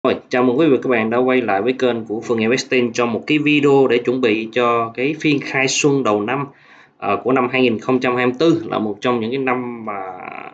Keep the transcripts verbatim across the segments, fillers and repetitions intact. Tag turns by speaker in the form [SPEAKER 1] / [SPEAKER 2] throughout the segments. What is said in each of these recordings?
[SPEAKER 1] Rồi, chào mừng quý vị và các bạn đã quay lại với kênh của Phương Investing trong một cái video để chuẩn bị cho cái phiên khai xuân đầu năm uh, của năm hai nghìn không trăm hai mươi tư, là một trong những cái năm mà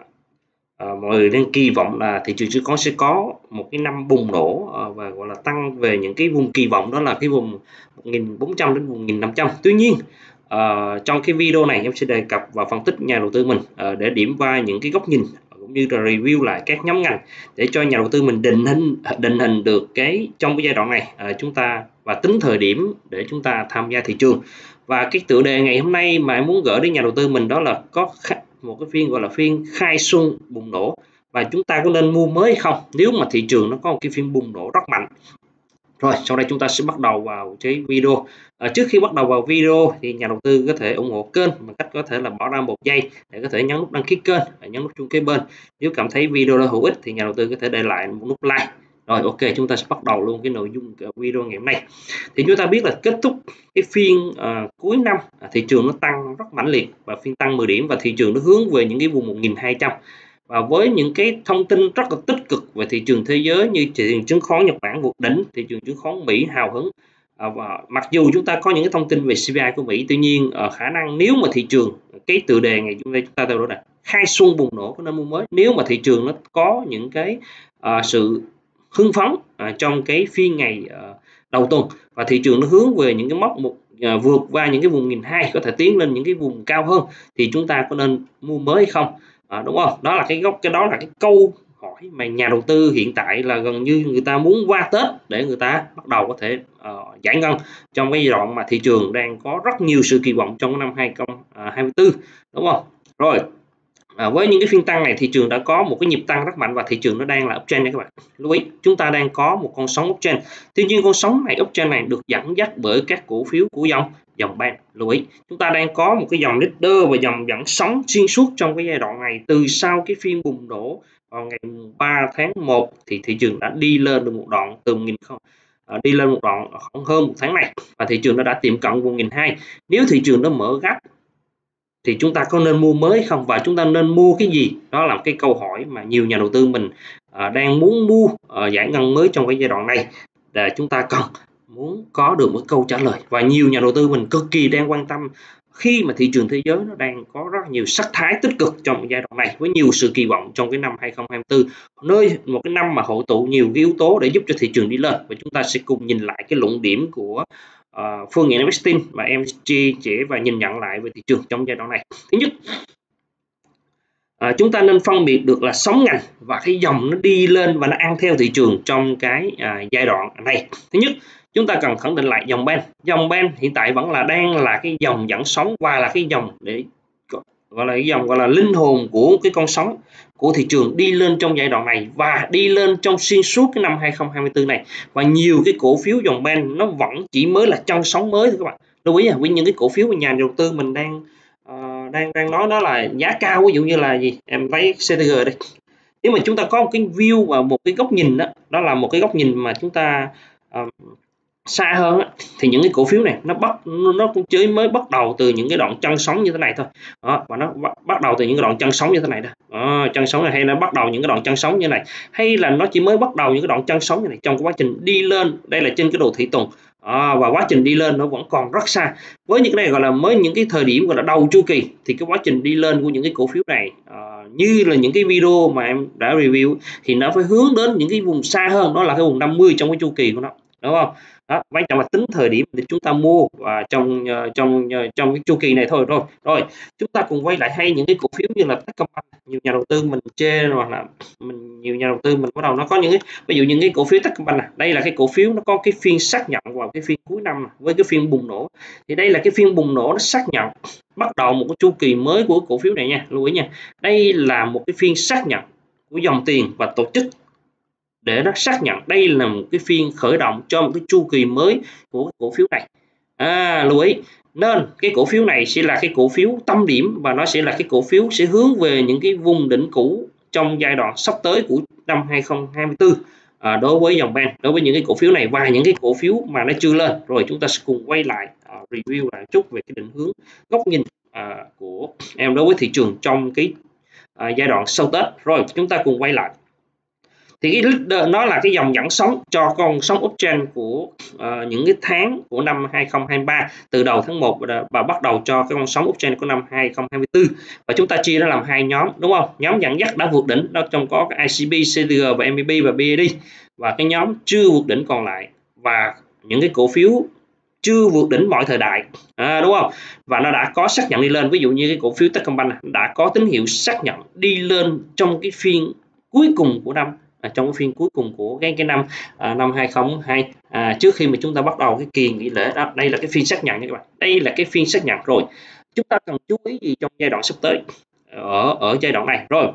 [SPEAKER 1] uh, mọi người đang kỳ vọng là thị trường chứng khoán sẽ có một cái năm bùng nổ uh, và gọi là tăng về những cái vùng kỳ vọng, đó là cái vùng một nghìn bốn trăm đến một nghìn năm trăm. Tuy nhiên, uh, trong cái video này em sẽ đề cập và phân tích nhà đầu tư mình uh, để điểm qua những cái góc nhìn cũng như là review lại các nhóm ngành để cho nhà đầu tư mình định hình định hình được cái trong cái giai đoạn này à, chúng ta và tính thời điểm để chúng ta tham gia thị trường. Và cái tựa đề ngày hôm nay mà em muốn gửi đến nhà đầu tư mình đó là có một cái phiên gọi là phiên khai xuân bùng nổ, và chúng ta có nên mua mới hay không nếu mà thị trường nó có một cái phiên bùng nổ rất mạnh. Rồi, sau đây chúng ta sẽ bắt đầu vào cái video. À, trước khi bắt đầu vào video thì nhà đầu tư có thể ủng hộ kênh bằng cách có thể là bỏ ra một giây để có thể nhấn nút đăng ký kênh và nhấn nút chuông kế bên. Nếu cảm thấy video đó hữu ích thì nhà đầu tư có thể để lại một nút like. Rồi, ok, chúng ta sẽ bắt đầu luôn cái nội dung video ngày hôm nay. Thì chúng ta biết là kết thúc cái phiên uh, cuối năm, thị trường nó tăng rất mãnh liệt và phiên tăng mười điểm, và thị trường nó hướng về những cái vùng một nghìn hai trăm. Và với những cái thông tin rất là tích cực về thị trường thế giới như thị trường chứng khoán Nhật Bản vượt đỉnh, thị trường chứng khoán Mỹ hào hứng, à, và mặc dù chúng ta có những cái thông tin về xê pê i của Mỹ, tuy nhiên ở khả năng nếu mà thị trường, cái tựa đề ngày chúng ta chúng ta đều đó là khai xuân bùng nổ có nên mua mới, nếu mà thị trường nó có những cái uh, sự hưng phấn uh, trong cái phiên ngày uh, đầu tuần, và thị trường nó hướng về những cái mốc một uh, vượt qua những cái vùng một nghìn hai trăm, có thể tiến lên những cái vùng cao hơn, thì chúng ta có nên mua mới hay không? À, đúng không? Đó là cái gốc cái đó là cái câu hỏi mà nhà đầu tư hiện tại là gần như người ta muốn qua Tết để người ta bắt đầu có thể uh, giải ngân trong cái giai đoạn mà thị trường đang có rất nhiều sự kỳ vọng trong năm hai nghìn không trăm hai mươi tư, đúng không? Rồi, à, với những cái phiên tăng này thị trường đã có một cái nhịp tăng rất mạnh và thị trường nó đang là uptrend nha các bạn. Lưu ý, chúng ta đang có một con sóng uptrend. Tuy nhiên con sóng này uptrend này được dẫn dắt bởi các cổ phiếu của dòng dòng band. Lưu ý, chúng ta đang có một cái dòng leader và dòng dẫn sóng xuyên suốt trong cái giai đoạn này. Từ sau cái phiên bùng nổ vào ngày ba tháng một thì thị trường đã đi lên được một đoạn từ một nghìn không à, đi lên một đoạn khoảng hơn một tháng này, và thị trường nó đã tiệm cận vùng một nghìn hai trăm. Nếu thị trường nó mở gap thì chúng ta có nên mua mới không, và chúng ta nên mua cái gì? Đó là cái câu hỏi mà nhiều nhà đầu tư mình à, đang muốn mua à, giải ngân mới trong cái giai đoạn này, để chúng ta cần muốn có được một câu trả lời. Và nhiều nhà đầu tư mình cực kỳ đang quan tâm khi mà thị trường thế giới nó đang có rất nhiều sắc thái tích cực trong giai đoạn này, với nhiều sự kỳ vọng trong cái năm hai nghìn không trăm hai mươi tư, nơi một cái năm mà hội tụ nhiều cái yếu tố để giúp cho thị trường đi lên. Và chúng ta sẽ cùng nhìn lại cái luận điểm của Uh, Phương Investing mà em chia sẻ và nhìn nhận lại về thị trường trong giai đoạn này. Thứ nhất, uh, chúng ta nên phân biệt được là sóng ngành và cái dòng nó đi lên và nó ăn theo thị trường trong cái uh, giai đoạn này. Thứ nhất, chúng ta cần khẳng định lại dòng band. Dòng band hiện tại vẫn là đang là cái dòng dẫn sóng và là cái dòng để gọi là cái dòng gọi là linh hồn của cái con sóng của thị trường đi lên trong giai đoạn này và đi lên trong xuyên suốt cái năm hai nghìn không trăm hai mươi tư này. Và nhiều cái cổ phiếu dòng band nó vẫn chỉ mới là chân sóng mới thôi các bạn. Lưu ý là với những cái cổ phiếu mà nhà đầu tư mình đang uh, đang đang nói đó là giá cao, ví dụ như là gì, em lấy xê tê giê đây. Nếu mà chúng ta có một cái view và một cái góc nhìn đó, đó là một cái góc nhìn mà chúng ta uh, xa hơn á, thì những cái cổ phiếu này nó bắt nó cũng chỉ mới bắt đầu từ những cái đoạn chân sóng như thế này thôi đó, và nó bắt đầu từ những cái đoạn chân sóng như thế này đó, đó chân sóng này, hay là bắt đầu những cái đoạn chân sóng như này, hay là nó chỉ mới bắt đầu những cái đoạn chân sóng như này trong cái quá trình đi lên. Đây là trên cái đồ thị tuần à, và quá trình đi lên nó vẫn còn rất xa. Với những cái này gọi là mới những cái thời điểm gọi là đầu chu kỳ, thì cái quá trình đi lên của những cái cổ phiếu này à, như là những cái video mà em đã review thì nó phải hướng đến những cái vùng xa hơn, đó là cái vùng năm mươi trong cái chu kỳ của nó, đúng không? Đó, quan trọng là tính thời điểm để chúng ta mua và trong uh, trong uh, trong cái chu kỳ này thôi. Rồi rồi chúng ta cùng quay lại hay những cái cổ phiếu như là Techcombank. Nhiều nhà đầu tư mình chê, hoặc là mình nhiều nhà đầu tư mình bắt đầu nó có những cái ví dụ những cái cổ phiếu Techcombank này, đây là cái cổ phiếu nó có cái phiên xác nhận vào cái phiên cuối năm này, với cái phiên bùng nổ. Thì đây là cái phiên bùng nổ nó xác nhận bắt đầu một cái chu kỳ mới của cổ phiếu này nha, lưu ý nha. Đây là một cái phiên xác nhận của dòng tiền và tổ chức để nó xác nhận đây là một cái phiên khởi động cho một cái chu kỳ mới của cổ phiếu này. À, lưu ý, nên cái cổ phiếu này sẽ là cái cổ phiếu tâm điểm, và nó sẽ là cái cổ phiếu sẽ hướng về những cái vùng đỉnh cũ trong giai đoạn sắp tới của năm hai nghìn không trăm hai mươi tư à, đối với dòng band, đối với những cái cổ phiếu này và những cái cổ phiếu mà nó chưa lên. Rồi chúng ta sẽ cùng quay lại uh, review lại chút về cái định hướng, góc nhìn uh, của em đối với thị trường trong cái uh, giai đoạn sau Tết. Rồi chúng ta cùng quay lại. Thì cái leader nó là cái dòng dẫn sóng cho con sóng uptrend của uh, những cái tháng của năm hai không hai ba, từ đầu tháng một và bắt đầu cho cái con sóng uptrend của năm hai không hai tư. Và chúng ta chia nó làm hai nhóm, đúng không? Nhóm dẫn dắt đã vượt đỉnh, đó trong có cái i xê bê, xê tê giê và em bê bê và bê a đê, và cái nhóm chưa vượt đỉnh còn lại và những cái cổ phiếu chưa vượt đỉnh mọi thời đại, à, đúng không? Và nó đã có xác nhận đi lên. Ví dụ như cái cổ phiếu Techcombank đã có tín hiệu xác nhận đi lên trong cái phiên cuối cùng của năm, à, trong cái phiên cuối cùng của cái cái năm à, năm hai không hai hai, à, trước khi mà chúng ta bắt đầu cái kỳ nghỉ lễ đó. Đây là cái phiên xác nhận nha các bạn, đây là cái phiên xác nhận rồi. Chúng ta cần chú ý gì trong giai đoạn sắp tới ở ở giai đoạn này? Rồi,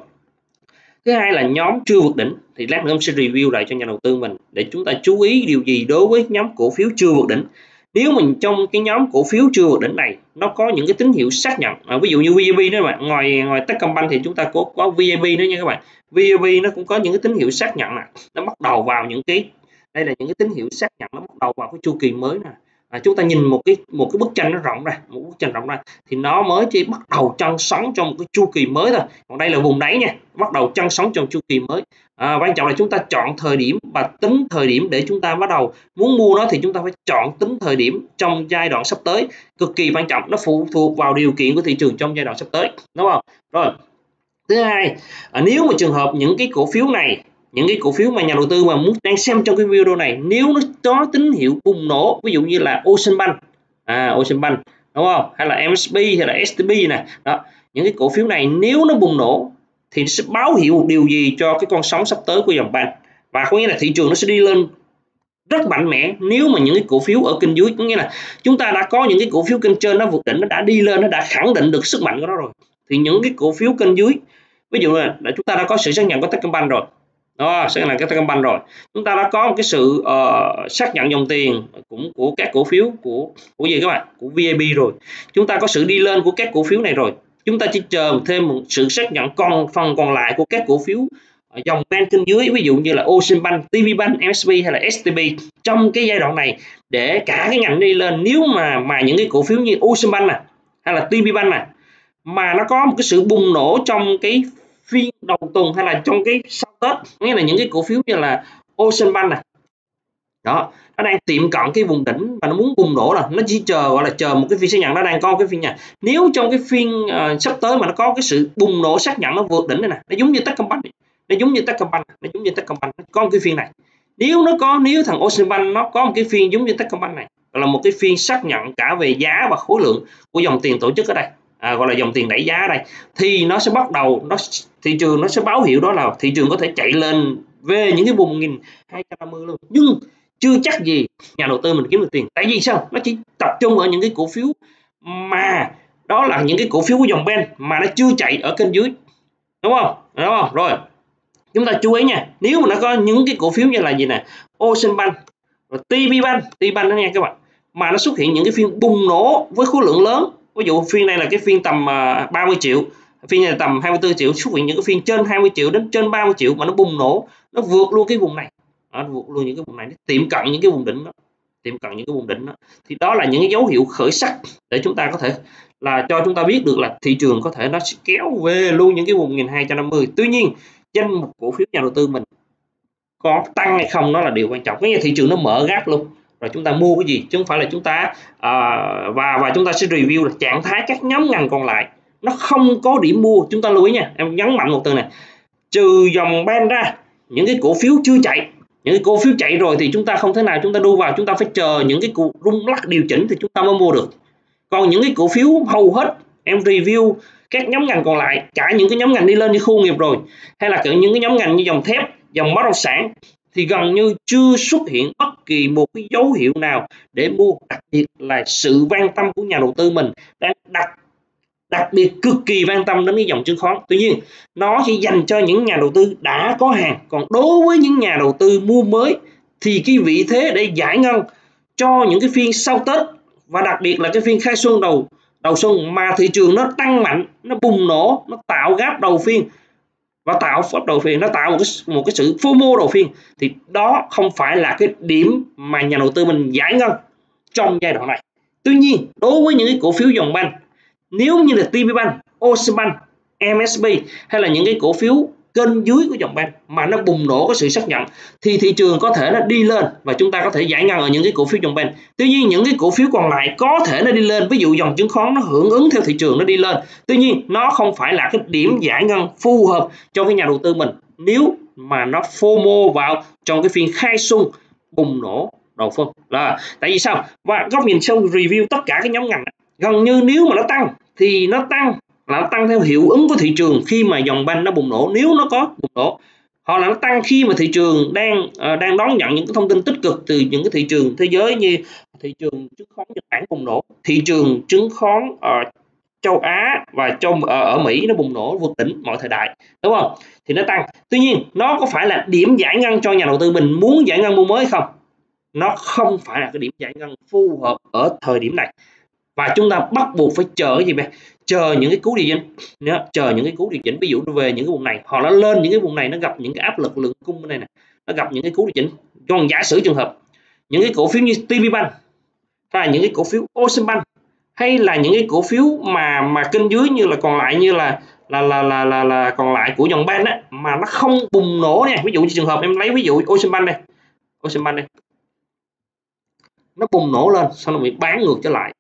[SPEAKER 1] thứ hai là nhóm chưa vượt đỉnh, thì lát nữa em sẽ review lại cho nhà đầu tư mình để chúng ta chú ý điều gì đối với nhóm cổ phiếu chưa vượt đỉnh. Nếu mình trong cái nhóm cổ phiếu chưa vượt đỉnh này nó có những cái tín hiệu xác nhận, à, ví dụ như vê a bê đó các bạn, ngoài ngoài Techcombank thì chúng ta có có vê a bê nữa nha các bạn. vê a bê nó cũng có những cái tín hiệu xác nhận nè, nó bắt đầu vào những cái, đây là những cái tín hiệu xác nhận nó bắt đầu vào cái chu kỳ mới nè. À, chúng ta nhìn một cái một cái bức tranh nó rộng ra, một bức tranh rộng ra thì nó mới chỉ bắt đầu chân sóng trong một cái chu kỳ mới thôi. Còn đây là vùng đáy nha, bắt đầu chân sóng trong chu kỳ mới. À, quan trọng là chúng ta chọn thời điểm và tính thời điểm để chúng ta bắt đầu muốn mua nó, thì chúng ta phải chọn tính thời điểm trong giai đoạn sắp tới, cực kỳ quan trọng, nó phụ thuộc vào điều kiện của thị trường trong giai đoạn sắp tới, đúng không? Rồi, thứ hai, à, nếu mà trường hợp những cái cổ phiếu này, những cái cổ phiếu mà nhà đầu tư mà muốn đang xem trong cái video này, nếu nó có tín hiệu bùng nổ, ví dụ như là Ocean Bank, à, Ocean Bank, đúng không? Hay là em ét bê hay là ét tê bê nè, đó, những cái cổ phiếu này nếu nó bùng nổ thì nó sẽ báo hiệu một điều gì cho cái con sóng sắp tới của dòng ban, và có nghĩa là thị trường nó sẽ đi lên rất mạnh mẽ. Nếu mà những cái cổ phiếu ở kênh dưới, có nghĩa là chúng ta đã có những cái cổ phiếu kênh trên nó vượt đỉnh, nó đã đi lên, nó đã khẳng định được sức mạnh của nó rồi, thì những cái cổ phiếu kênh dưới, ví dụ là chúng ta đã có sự xác nhận của Techcombank rồi, đó, xác nhận cái Techcombank rồi, chúng ta đã có một cái sự uh, xác nhận dòng tiền cũng của các cổ phiếu của của gì các bạn, của vê a bê rồi, chúng ta có sự đi lên của các cổ phiếu này rồi, chúng ta chỉ chờ thêm một sự xác nhận còn phần còn lại của các cổ phiếu dòng ban kênh dưới, ví dụ như là Ocean Bank, tê vê Bank, em ét bê hay là ét tê bê trong cái giai đoạn này để cả cái ngành đi lên. Nếu mà mà những cái cổ phiếu như Ocean Bank này hay là tê vê Bank này mà nó có một cái sự bùng nổ trong cái phiên đầu tuần hay là trong cái sau Tết, nghĩa là những cái cổ phiếu như là Ocean Bank này, đó, nó đang tiệm cận cái vùng đỉnh và nó muốn bùng nổ rồi, nó chỉ chờ gọi là chờ một cái phiên xác nhận, nó đang có cái phiên nhà. Nếu trong cái phiên uh, sắp tới mà nó có cái sự bùng nổ xác nhận nó vượt đỉnh này nè, nó giống như Techcombank, nó giống như Techcombank, nó giống như Techcombank, nó có một cái phiên này. Nếu nó có, nếu thằng Ocean Bank nó có một cái phiên giống như Techcombank này, là một cái phiên xác nhận cả về giá và khối lượng của dòng tiền tổ chức ở đây, à, gọi là dòng tiền đẩy giá ở đây, thì nó sẽ bắt đầu, nó thị trường nó sẽ báo hiệu đó là thị trường có thể chạy lên về những cái vùng một nghìn hai trăm năm mươi luôn, nhưng chưa chắc gì nhà đầu tư mình kiếm được tiền. Tại vì sao? Nó chỉ tập trung ở những cái cổ phiếu mà đó là những cái cổ phiếu của dòng ben mà nó chưa chạy ở kênh dưới, đúng không? Đúng không? Rồi, chúng ta chú ý nha, nếu mà nó có những cái cổ phiếu như là gì nè, Ocean Bank, rồi tê vê Bank, tê vê Bank đó nha các bạn, mà nó xuất hiện những cái phiên bùng nổ với khối lượng lớn, ví dụ phiên này là cái phiên tầm ba mươi triệu, phiên này tầm hai mươi tư triệu, xuất hiện những cái phiên trên hai mươi triệu đến trên ba mươi triệu mà nó bùng nổ, nó vượt luôn cái vùng này, nó vượt luôn những cái vùng này, nó tiệm cận những cái vùng đỉnh đó, tiệm cận những cái vùng đỉnh đó, thì đó là những cái dấu hiệu khởi sắc để chúng ta có thể là cho chúng ta biết được là thị trường có thể nó sẽ kéo về luôn những cái vùng một nghìn hai trăm năm mươi. Tuy nhiên danh mục cổ phiếu nhà đầu tư mình có tăng hay không nó là điều quan trọng, cái thị trường nó mở gap luôn rồi chúng ta mua cái gì, chứ không phải là chúng ta à, và và chúng ta sẽ review là trạng thái các nhóm ngành còn lại nó không có điểm mua. Chúng ta lưu ý nha, em nhấn mạnh một từ này, trừ dòng ban ra, những cái cổ phiếu chưa chạy, những cái cổ phiếu chạy rồi thì chúng ta không thể nào chúng ta đu vào, chúng ta phải chờ những cái cuộc rung lắc điều chỉnh thì chúng ta mới mua được. Còn những cái cổ phiếu hầu hết em review các nhóm ngành còn lại, cả những cái nhóm ngành đi lên như khu nghiệp rồi, hay là những cái nhóm ngành như dòng thép, dòng bất động sản, thì gần như chưa xuất hiện bất kỳ một cái dấu hiệu nào để mua. Đặc biệt là sự quan tâm của nhà đầu tư mình đang đặc đặc biệt cực kỳ quan tâm đến cái dòng chứng khoán. Tuy nhiên nó chỉ dành cho những nhà đầu tư đã có hàng, còn đối với những nhà đầu tư mua mới thì cái vị thế để giải ngân cho những cái phiên sau Tết, và đặc biệt là cái phiên khai xuân đầu đầu xuân mà thị trường nó tăng mạnh, nó bùng nổ, nó tạo gap đầu phiên và tạo pháp đầu phiên, nó tạo một cái một cái sự FOMO đầu phiên, thì đó không phải là cái điểm mà nhà đầu tư mình giải ngân trong giai đoạn này. Tuy nhiên đối với những cái cổ phiếu dòng ban, nếu như là tê vê Bank, Ocean Bank, em ét bê hay là những cái cổ phiếu kênh dưới của dòng band mà nó bùng nổ có sự xác nhận thì thị trường có thể nó đi lên và chúng ta có thể giải ngân ở những cái cổ phiếu dòng band. Tuy nhiên những cái cổ phiếu còn lại có thể nó đi lên, ví dụ dòng chứng khoán nó hưởng ứng theo thị trường nó đi lên, tuy nhiên nó không phải là cái điểm giải ngân phù hợp cho cái nhà đầu tư mình nếu mà nó FOMO vào trong cái phiên khai xuân bùng nổ đầu phân. Là tại vì sao? Và góc nhìn sau review tất cả cái nhóm ngành gần như nếu mà nó tăng thì nó tăng là nó tăng theo hiệu ứng của thị trường khi mà dòng band nó bùng nổ, nếu nó có bùng nổ, hoặc là nó tăng khi mà thị trường đang uh, đang đón nhận những cái thông tin tích cực từ những cái thị trường thế giới như thị trường chứng khoán Nhật Bản bùng nổ, thị trường chứng khoán uh, châu Á và trong uh, ở Mỹ nó bùng nổ vượt đỉnh mọi thời đại, đúng không? Thì nó tăng. Tuy nhiên nó có phải là điểm giải ngân cho nhà đầu tư mình muốn giải ngân mua mới không? Nó không phải là cái điểm giải ngân phù hợp ở thời điểm này, và chúng ta bắt buộc phải chờ cái gì vậy? Chờ những cái cú điều chỉnh, chờ những cái cú điều chỉnh, ví dụ nó về những cái vùng này, hoặc nó lên những cái vùng này nó gặp những cái áp lực lượng cung bên này này, nó gặp những cái cú điều chỉnh. Còn giả sử trường hợp những cái cổ phiếu như tê vê Bank hay là những cái cổ phiếu Ocean Bank hay là những cái cổ phiếu mà mà kênh dưới như là còn lại như là là là là là, là còn lại của dòng band á, mà nó không bùng nổ nha, ví dụ như trường hợp em lấy ví dụ Ocean Bank đây, Ocean Bank đây, nó bùng nổ lên xong nó bị bán ngược trở lại,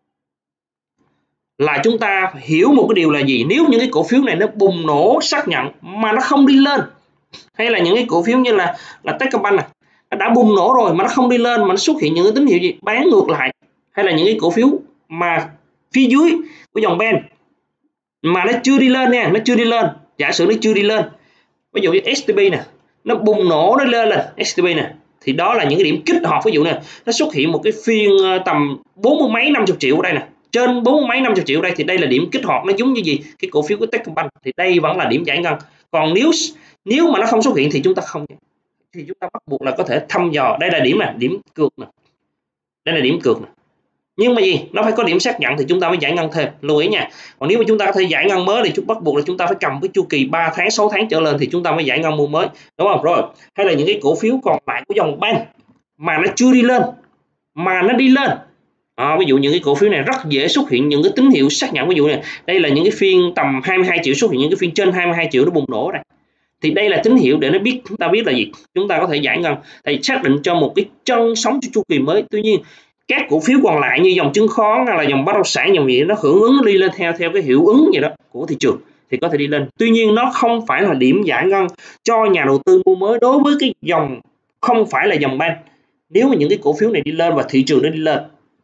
[SPEAKER 1] là chúng ta hiểu một cái điều là gì? Nếu những cái cổ phiếu này nó bùng nổ xác nhận mà nó không đi lên, hay là những cái cổ phiếu như là là Techcombank này, nó đã bùng nổ rồi mà nó không đi lên mà nó xuất hiện những cái tín hiệu gì bán ngược lại, hay là những cái cổ phiếu mà phía dưới của dòng band mà nó chưa đi lên nha, nó chưa đi lên, giả sử nó chưa đi lên, ví dụ như ét tê pê nè, nó bùng nổ nó lên lên ét tê pê nè, thì đó là những cái điểm kích hoạt. Ví dụ nè, nó xuất hiện một cái phiên tầm bốn mươi mấy năm chục triệu ở đây nè, trên bốn mươi mấy năm chục triệu đây, thì đây là điểm kích hoạt. Nó giống như gì? Cái cổ phiếu của Techcombank thì đây vẫn là điểm giải ngân. Còn nếu nếu mà nó không xuất hiện thì chúng ta không, thì chúng ta bắt buộc là có thể thăm dò. Đây là điểm nè, điểm cược nè, đây là điểm cược nè, nhưng mà gì, nó phải có điểm xác nhận thì chúng ta mới giải ngân thêm, lưu ý nha. Còn nếu mà chúng ta có thể giải ngân mới thì chúng bắt buộc là chúng ta phải cầm cái chu kỳ ba tháng sáu tháng trở lên thì chúng ta mới giải ngân mua mới, đúng không? Rồi, hay là những cái cổ phiếu còn lại của dòng band mà nó chưa đi lên mà nó đi lên, à, ví dụ những cái cổ phiếu này rất dễ xuất hiện những cái tín hiệu xác nhận. Ví dụ này, đây là những cái phiên tầm hai mươi hai triệu xuất hiện những cái phiên trên hai mươi hai triệu nó bùng nổ đây, thì đây là tín hiệu để nó biết, chúng ta biết là gì, chúng ta có thể giải ngân thì xác định cho một cái chân sóng chu kỳ mới. Tuy nhiên các cổ phiếu còn lại như dòng chứng khoán hay là dòng bất động sản, dòng gì nó hưởng ứng, nó đi lên theo theo cái hiệu ứng gì đó của thị trường thì có thể đi lên. Tuy nhiên nó không phải là điểm giải ngân cho nhà đầu tư mua mới đối với cái dòng không phải là dòng band. Nếu mà những cái cổ phiếu này đi lên và thị trường nó đi lên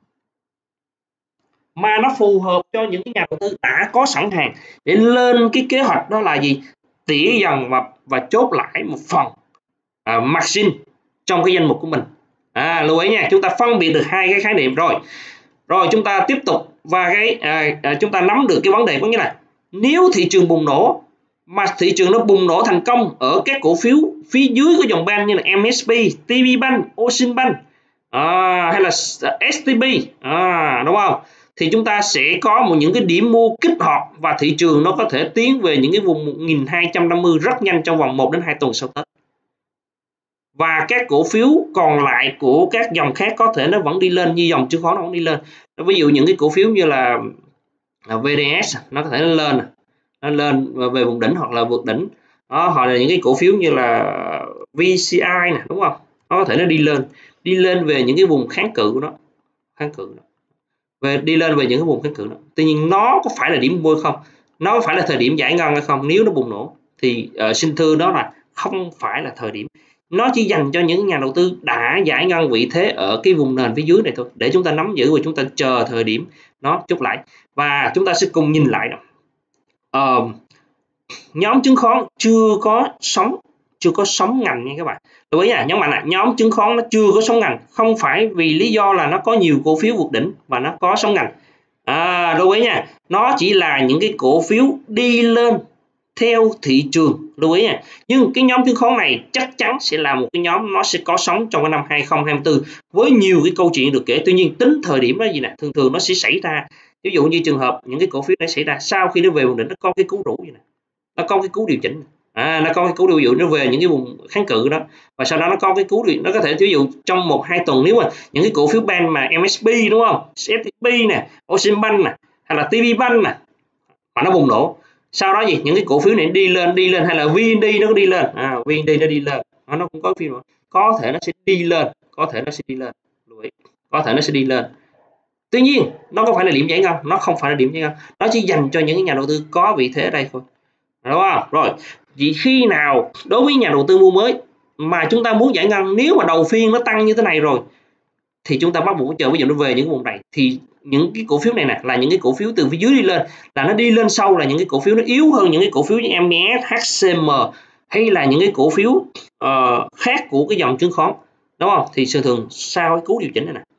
[SPEAKER 1] mà nó phù hợp cho những cái nhà đầu tư đã có sẵn hàng để lên cái kế hoạch, đó là gì, tỉa dần và và chốt lại một phần à, margin trong cái danh mục của mình. À, lưu ý nha, chúng ta phân biệt được hai cái khái niệm rồi. Rồi chúng ta tiếp tục và cái à, à, chúng ta nắm được cái vấn đề có nghĩa là nếu thị trường bùng nổ mà thị trường nó bùng nổ thành công ở các cổ phiếu phía dưới của dòng band như là em ét pê, tê vê Bank, Ocean Bank à, hay là ét tê pê, à, đúng không? Thì chúng ta sẽ có một những cái điểm mua kích hoạt và thị trường nó có thể tiến về những cái vùng một nghìn hai trăm năm mươi rất nhanh trong vòng một đến hai tuần sau Tết. Và các cổ phiếu còn lại của các dòng khác có thể nó vẫn đi lên, như dòng chứng khoán nó vẫn đi lên. Ví dụ những cái cổ phiếu như là vê đê ét nó có thể lên nó lên về vùng đỉnh hoặc là vượt đỉnh đó, hoặc là những cái cổ phiếu như là vê xê i nè, đúng không, nó có thể nó đi lên đi lên về những cái vùng kháng cự của nó kháng cự đó. Về đi lên về những cái vùng kháng cự đó. Tuy nhiên nó có phải là điểm mua không, nó có phải là thời điểm giải ngân hay không? Nếu nó bùng nổ thì uh, xin thưa đó là không phải là thời điểm. Nó chỉ dành cho những nhà đầu tư đã giải ngân vị thế ở cái vùng nền phía dưới này thôi, để chúng ta nắm giữ và chúng ta chờ thời điểm nó chốt lại. Và chúng ta sẽ cùng nhìn lại đó. Uh, nhóm chứng khoán chưa có sóng chưa có sóng ngành nha các bạn. Lưu ý nha, nhóm mạnh là nhóm chứng khoán nó chưa có sóng ngành, không phải vì lý do là nó có nhiều cổ phiếu vượt đỉnh và nó có sóng ngành. À, lưu ý nha, nó chỉ là những cái cổ phiếu đi lên theo thị trường, lưu ý nha. Nhưng cái nhóm chứng khoán này chắc chắn sẽ là một cái nhóm nó sẽ có sóng trong cái năm hai không hai tư với nhiều cái câu chuyện được kể. Tuy nhiên tính thời điểm đó gì nè, thường thường nó sẽ xảy ra, ví dụ như trường hợp những cái cổ phiếu này xảy ra sau khi nó về vùng đỉnh, nó có cái cú rũ gì nè, nó có cái cú điều chỉnh, à, nó có cái cú điều dụ nó về những cái vùng kháng cự đó, và sau đó nó có cái cú điều, nó có thể ví dụ trong một hai tuần nếu mà những cái cổ phiếu band mà em ét pê, đúng không, ét tê pê nè, Ocean Bank nè, hay là tê vê Bank nè mà nó bùng nổ sau đó gì những cái cổ phiếu này đi lên đi lên hay là vê en đê nó có đi lên, à, vê en đê nó đi lên, nó, nó cũng có phiên có thể nó sẽ đi lên, có thể nó sẽ đi lên, có thể nó sẽ đi lên. Tuy nhiên nó có phải là điểm giải ngân, nó không phải là điểm giải ngân, nó chỉ dành cho những cái nhà đầu tư có vị thế ở đây thôi, đúng không? Rồi vì khi nào đối với nhà đầu tư mua mới mà chúng ta muốn giải ngân, nếu mà đầu phiên nó tăng như thế này rồi thì chúng ta bắt buộc chờ, ví dụ nó về những vùng này thì những cái cổ phiếu này nè là những cái cổ phiếu từ phía dưới đi lên, là nó đi lên sâu là những cái cổ phiếu nó yếu hơn những cái cổ phiếu như em bê ét, hát xê em hay là những cái cổ phiếu uh, khác của cái dòng chứng khoán, đúng không? Thì thường thường sau cái cú điều chỉnh này nè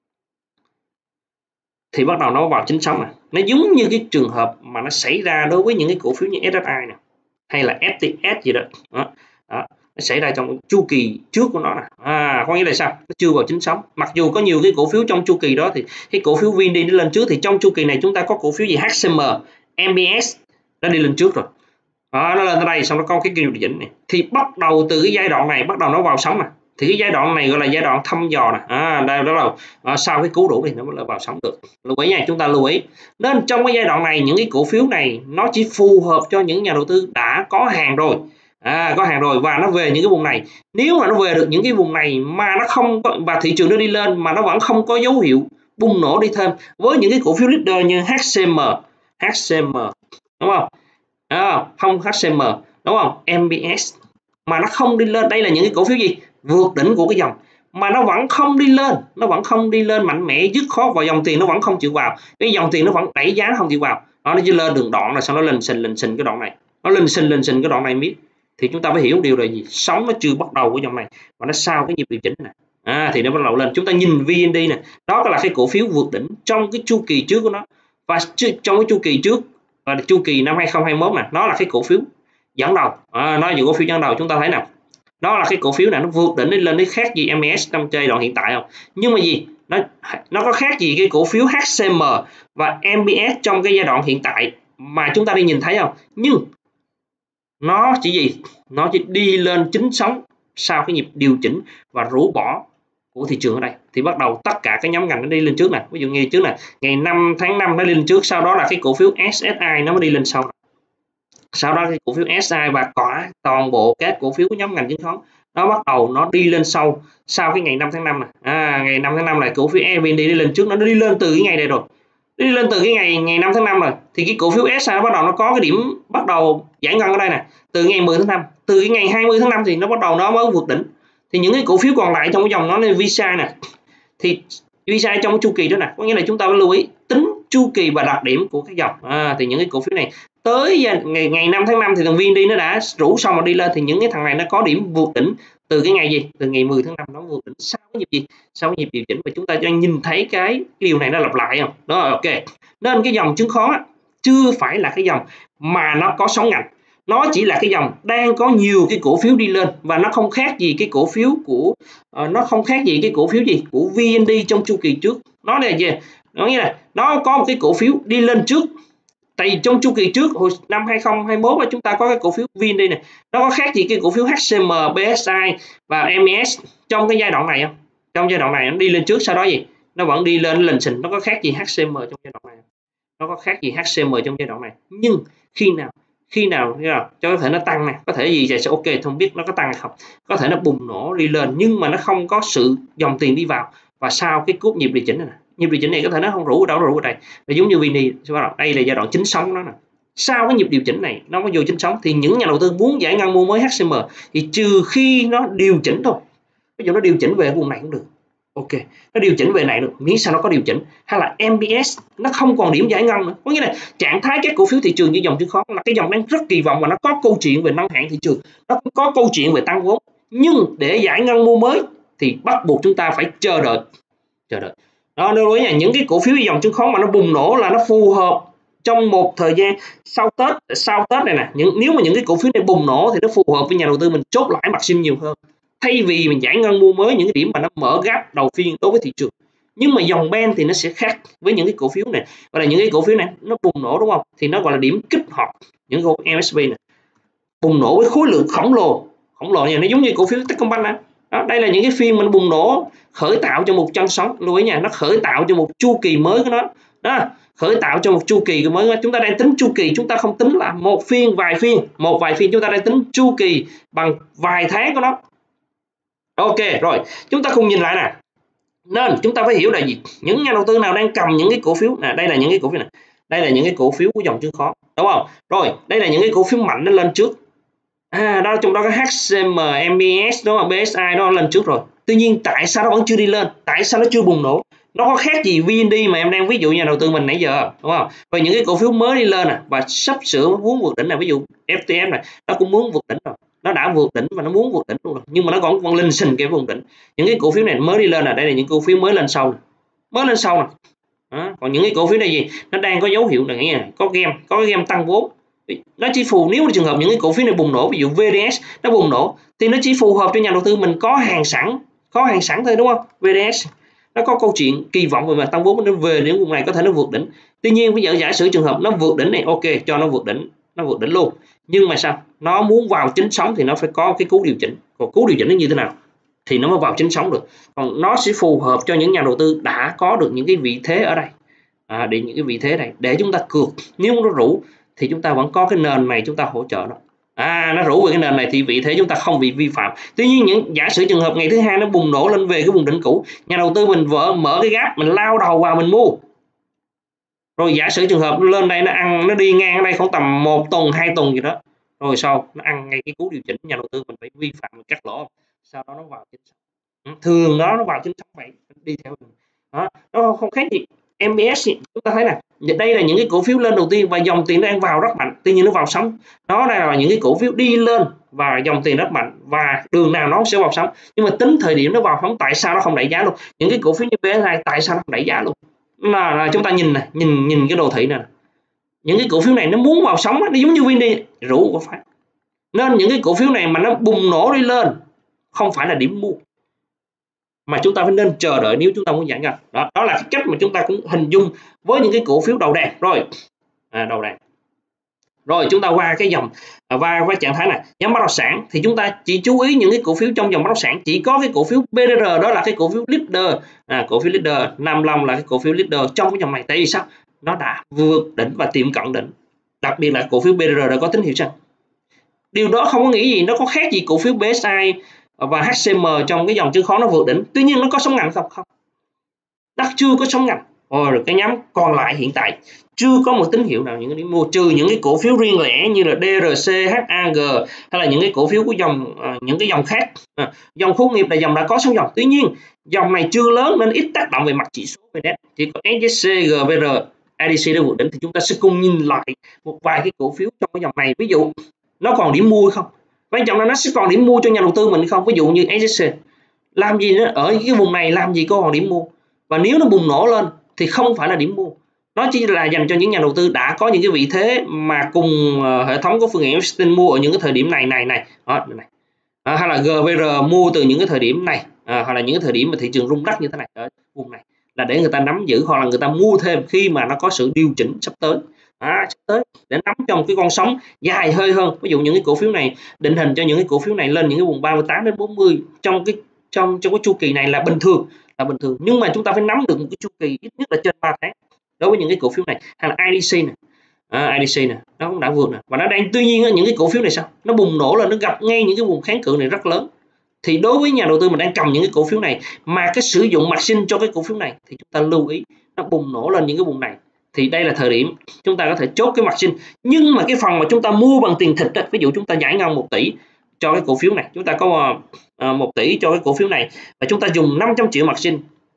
[SPEAKER 1] thì bắt đầu nó vào chính sóng này, nó giống như cái trường hợp mà nó xảy ra đối với những cái cổ phiếu như ét ét i nè hay là ép tê ét gì đó, đó, đó. Nó xảy ra trong chu kỳ trước của nó nè, à, có nghĩa là sao? Nó chưa vào chính sóng, mặc dù có nhiều cái cổ phiếu trong chu kỳ đó thì cái cổ phiếu vê en đê đi lên trước, thì trong chu kỳ này chúng ta có cổ phiếu gì hát xê em, em bê ét nó đi lên trước rồi, đó, nó lên tới đây xong nó có cái điều chỉnh này, thì bắt đầu từ cái giai đoạn này bắt đầu nó vào sóng nè, thì cái giai đoạn này gọi là giai đoạn thăm dò nè, à, đây đó là à, sau cái cú đủ thì nó mới là vào sóng được. Lưu ý nha, chúng ta lưu ý. Nên trong cái giai đoạn này những cái cổ phiếu này nó chỉ phù hợp cho những nhà đầu tư đã có hàng rồi, à, có hàng rồi và nó về những cái vùng này. Nếu mà nó về được những cái vùng này mà nó không có, và thị trường nó đi lên mà nó vẫn không có dấu hiệu bùng nổ đi thêm với những cái cổ phiếu leader như hát xê em, hát xê em đúng không? À, không hát xê em đúng không? em bê ét mà nó không đi lên, đây là những cái cổ phiếu gì vượt đỉnh của cái dòng mà nó vẫn không đi lên, nó vẫn không đi lên mạnh mẽ dứt khoát, và dòng tiền nó vẫn không chịu vào, cái dòng tiền nó vẫn đẩy giá nó không chịu vào, nó chỉ lên đường đoạn là sau nó lên xình lên xình cái đoạn này, nó lên xình lên xình cái đoạn này miết, thì chúng ta phải hiểu điều là gì, sóng nó chưa bắt đầu của dòng này và nó sau cái nhịp điều chỉnh này, à, thì nó bắt đầu lên. Chúng ta nhìn vê en đê nè, đó là cái cổ phiếu vượt đỉnh trong cái chu kỳ trước của nó, và trong cái chu kỳ trước và chu kỳ năm hai không hai mốt nè, nó là cái cổ phiếu dẫn đầu, à, nó là những cổ phiếu dẫn đầu. Chúng ta thấy nè, đó là cái cổ phiếu này nó vượt đỉnh lên, nó khác gì em ét trong giai đoạn hiện tại không? Nhưng mà gì nó nó có khác gì cái cổ phiếu hát xê em và em bê ét trong cái giai đoạn hiện tại mà chúng ta đi nhìn thấy không? Nhưng nó chỉ gì nó chỉ đi lên chính sóng sau cái nhịp điều chỉnh và rũ bỏ của thị trường ở đây, thì bắt đầu tất cả các nhóm ngành nó đi lên trước nè. Ví dụ như trước nè, ngày năm tháng năm nó đi lên trước, sau đó là cái cổ phiếu ét ét i nó mới đi lên sau, sau đó cái cổ phiếu ét i và cả toàn bộ các cổ phiếu của nhóm ngành chứng khoán nó bắt đầu nó đi lên sâu sau cái ngày năm tháng năm này, à, ngày năm tháng năm là cổ phiếu e vê en đê đi lên trước, nó đi lên từ cái ngày này rồi, đi lên từ cái ngày ngày năm tháng năm rồi, thì cái cổ phiếu ét i nó bắt đầu nó có cái điểm bắt đầu giải ngân ở đây nè, từ ngày mười tháng năm, từ cái ngày hai mươi tháng năm thì nó bắt đầu nó mới vượt đỉnh. Thì những cái cổ phiếu còn lại trong cái dòng nó là Visa nè, thì Visa trong cái chu kỳ đó nè, có nghĩa là chúng ta phải lưu ý tính chu kỳ và đặc điểm của cái dòng, à, thì những cái cổ phiếu này tới ngày ngày năm tháng năm thì thằng vê en đê nó đã rủ xong mà đi lên, thì những cái thằng này nó có điểm vượt đỉnh từ cái ngày gì, từ ngày mười tháng năm nó vượt đỉnh sau cái nhịp gì, sau cái nhịp điều chỉnh, và chúng ta cho nhìn thấy cái, cái điều này nó lặp lại không đó. Ok, nên cái dòng chứng khoán á, chưa phải là cái dòng mà nó có sóng ngành, nó chỉ là cái dòng đang có nhiều cái cổ phiếu đi lên, và nó không khác gì cái cổ phiếu của uh, nó không khác gì cái cổ phiếu gì của vê en đê trong chu kỳ trước. Nó là gì, nó nghĩa là nó có một cái cổ phiếu đi lên trước. Tại vì trong chu kỳ trước hồi năm hai không hai mốt chúng ta có cái cổ phiếu vê en đê này, nó có khác gì cái cổ phiếu hát xê em, bê ét i và em ét trong cái giai đoạn này không? Trong giai đoạn này nó đi lên trước, sau đó gì nó vẫn đi lên lên xình, nó có khác gì hát xê em trong giai đoạn này, nó có khác gì hát xê em trong giai đoạn này. Nhưng khi nào khi nào cho có thể nó tăng này, có thể gì sẽ ok, không biết nó có tăng hay không, có thể nó bùng nổ đi lên nhưng mà nó không có sự dòng tiền đi vào, và sau cái cúp nhịp điều chỉnh này, nhịp điều chỉnh này có thể nó không rủ ở đâu, rủ ở đây, và giống như vê en đê đây là giai đoạn chính sóng đó nè. Sau cái nhịp điều chỉnh này nó có vô chính sóng, thì những nhà đầu tư muốn giải ngân mua mới hát xê em thì trừ khi nó điều chỉnh thôi, ví dụ nó điều chỉnh về vùng này cũng được, ok, nó điều chỉnh về này được, miễn sao nó có điều chỉnh, hay là em bê ét nó không còn điểm giải ngân nữa, có nghĩa là trạng thái các cổ phiếu thị trường như dòng chứng khoán là cái dòng đang rất kỳ vọng và nó có câu chuyện về nâng hạng thị trường, nó cũng có câu chuyện về tăng vốn, nhưng để giải ngân mua mới thì bắt buộc chúng ta phải chờ đợi, chờ đợi. Đó, đối với những cái cổ phiếu dòng chứng khoán mà nó bùng nổ là nó phù hợp trong một thời gian sau Tết, sau Tết này nè, những nếu mà những cái cổ phiếu này bùng nổ thì nó phù hợp với nhà đầu tư mình chốt lãi mặt sim nhiều hơn, thay vì mình giải ngân mua mới những cái điểm mà nó mở gap đầu phiên đối với thị trường. Nhưng mà dòng ben thì nó sẽ khác với những cái cổ phiếu này, gọi là những cái cổ phiếu này nó bùng nổ đúng không, thì nó gọi là điểm kích hoạt. Những cổ em ét bê này bùng nổ với khối lượng khổng lồ, khổng lồ này, nó giống như cổ phiếu Techcombank này. Đó, đây là những cái phiên mình bùng nổ khởi tạo cho một chân sóng, lưu ý nha, nó khởi tạo cho một chu kỳ mới của nó. Đó, khởi tạo cho một chu kỳ mới. Chúng ta đang tính chu kỳ, chúng ta không tính là một phiên vài phiên, một vài phiên, chúng ta đang tính chu kỳ bằng vài tháng của nó. Ok rồi, chúng ta cùng nhìn lại nè. Nên chúng ta phải hiểu là gì? Những nhà đầu tư nào đang cầm những cái cổ phiếu nè, đây là những cái cổ phiếu này, đây là những cái cổ phiếu của dòng chứng khoán, đúng không? Rồi đây là những cái cổ phiếu mạnh nó lên trước. À, đó trong đó có hát xê em, em bê ét, đó là bê ét i đó lên trước rồi. Tuy nhiên tại sao nó vẫn chưa đi lên? Tại sao nó chưa bùng nổ? Nó có khác gì vê en đê mà em đang ví dụ nhà đầu tư mình nãy giờ, đúng không? Và những cái cổ phiếu mới đi lên nè và sắp sửa muốn vượt đỉnh này, ví dụ ép tê ép này, nó cũng muốn vượt đỉnh rồi. Nó đã vượt đỉnh và nó muốn vượt đỉnh luôn rồi, nhưng mà nó còn còn linh sinh cái vùng đỉnh. Những cái cổ phiếu này mới đi lên là đây là những cổ phiếu mới lên sau này. Mới lên sau nè. Đó. Còn những cái cổ phiếu này gì? Nó đang có dấu hiệu là nghe có game, có cái game tăng vốn. Nó chỉ phù nếu trường hợp những cái cổ phiếu này bùng nổ, ví dụ vê đê ét nó bùng nổ thì nó chỉ phù hợp cho nhà đầu tư mình có hàng sẵn, có hàng sẵn thôi, đúng không? vê đê ét nó có câu chuyện kỳ vọng về mặt tăng vốn, nó về đến vùng này có thể nó vượt đỉnh. Tuy nhiên bây giờ giả sử trường hợp nó vượt đỉnh này, ok, cho nó vượt đỉnh, nó vượt đỉnh luôn. Nhưng mà sao? Nó muốn vào chính sóng thì nó phải có cái cú điều chỉnh. Còn cú điều chỉnh nó như thế nào thì nó mới vào chính sóng được. Còn nó sẽ phù hợp cho những nhà đầu tư đã có được những cái vị thế ở đây. À, để những cái vị thế này để chúng ta cược. Nếu nó rủ thì chúng ta vẫn có cái nền này chúng ta hỗ trợ nó. À, nó rủ về cái nền này thì vị thế chúng ta không bị vi phạm. Tuy nhiên những giả sử trường hợp ngày thứ hai nó bùng nổ lên về cái vùng đỉnh cũ, nhà đầu tư mình vỡ mở cái gap, mình lao đầu vào mình mua. Rồi giả sử trường hợp nó lên đây nó ăn, nó đi ngang ở đây khoảng tầm một tuần, hai tuần gì đó. Rồi sau nó ăn ngay cái cú điều chỉnh, nhà đầu tư mình phải vi phạm, mình cắt lỗ. Sau đó nó vào chính sóng. Thường đó nó vào chính sóng vậy, đi theo đó, nó không khác gì em bê ét. Chúng ta thấy nè, đây là những cái cổ phiếu lên đầu tiên và dòng tiền đang vào rất mạnh, tuy nhiên nó vào sóng. Nó đây là những cái cổ phiếu đi lên và dòng tiền rất mạnh và đường nào nó sẽ vào sóng. Nhưng mà tính thời điểm nó vào sóng, tại sao nó không đẩy giá luôn? Những cái cổ phiếu như bê ét i tại sao nó không đẩy giá luôn? Là, là chúng ta nhìn này, nhìn nhìn cái đồ thị này, những cái cổ phiếu này nó muốn vào sóng, nó giống như vê en đê rủ có phải. Nên những cái cổ phiếu này mà nó bùng nổ đi lên không phải là điểm mua, mà chúng ta phải nên chờ đợi nếu chúng ta muốn giải ngân. Đó, đó là cái cách mà chúng ta cũng hình dung với những cái cổ phiếu đầu đàn. Rồi, à, đầu đàn. Rồi chúng ta qua cái dòng à, qua qua trạng thái này, nhóm bất động sản thì chúng ta chỉ chú ý những cái cổ phiếu trong dòng bất động sản, chỉ có cái cổ phiếu bê đê rờ đó là cái cổ phiếu leader, à, cổ phiếu leader năm mươi lăm là cái cổ phiếu leader trong cái dòng này. Tại vì sao? Nó đã vượt đỉnh và tiệm cận đỉnh. Đặc biệt là cổ phiếu bê đê rờ đã có tín hiệu xanh. Điều đó không có nghĩa gì nó có khác gì cổ phiếu bê ét i và hát xê em trong cái dòng chứng khoán nó vượt đỉnh. Tuy nhiên nó có sóng ngắn không? Không. Nó chưa có sóng ngắn. Rồi cái nhóm còn lại hiện tại chưa có một tín hiệu nào những cái điểm mua, trừ những cái cổ phiếu riêng lẻ như là đê rờ xê, hát a giê hay là những cái cổ phiếu của dòng uh, những cái dòng khác. À, dòng khu nghiệp là dòng đã có sóng dòng. Tuy nhiên dòng này chưa lớn nên ít tác động về mặt chỉ số vê en ét. Chỉ có ét giê xê, giê vê rờ, i đê xê đã vượt đỉnh thì chúng ta sẽ cùng nhìn lại một vài cái cổ phiếu trong cái dòng này. Ví dụ nó còn điểm mua không? Quan trọng là nó sẽ còn điểm mua cho nhà đầu tư mình không? Ví dụ như ét giê xê làm gì nó ở cái vùng này, làm gì có còn điểm mua, và nếu nó bùng nổ lên thì không phải là điểm mua, nó chỉ là dành cho những nhà đầu tư đã có những cái vị thế mà cùng uh, hệ thống của phương án investing mua ở những cái thời điểm này này này, đó, này. À, hay là giê vê rờ mua từ những cái thời điểm này, à, hoặc là những cái thời điểm mà thị trường rung lắc như thế này ở vùng này, là để người ta nắm giữ hoặc là người ta mua thêm khi mà nó có sự điều chỉnh sắp tới. À, sắp tới để nắm trong cái con sóng dài hơi hơn. Ví dụ những cái cổ phiếu này định hình cho những cái cổ phiếu này lên những cái vùng ba mươi tám đến bốn mươi trong cái trong trong cái chu kỳ này là bình thường, là bình thường. Nhưng mà chúng ta phải nắm được một cái chu kỳ ít nhất là trên ba tháng đối với những cái cổ phiếu này. Hay là i đê xê này, à, i đê xê này nó cũng đã vượt nè, và nó đang, tuy nhiên những cái cổ phiếu này sao nó bùng nổ là nó gặp ngay những cái vùng kháng cự này rất lớn. Thì đối với nhà đầu tư mình đang cầm những cái cổ phiếu này mà cái sử dụng margin cho cái cổ phiếu này thì chúng ta lưu ý nó bùng nổ lên những cái vùng này thì đây là thời điểm chúng ta có thể chốt cái margin. Nhưng mà cái phần mà chúng ta mua bằng tiền thịt đó, ví dụ chúng ta giải ngân một tỷ cho cái cổ phiếu này, chúng ta có uh, một tỷ cho cái cổ phiếu này và chúng ta dùng năm trăm triệu margin,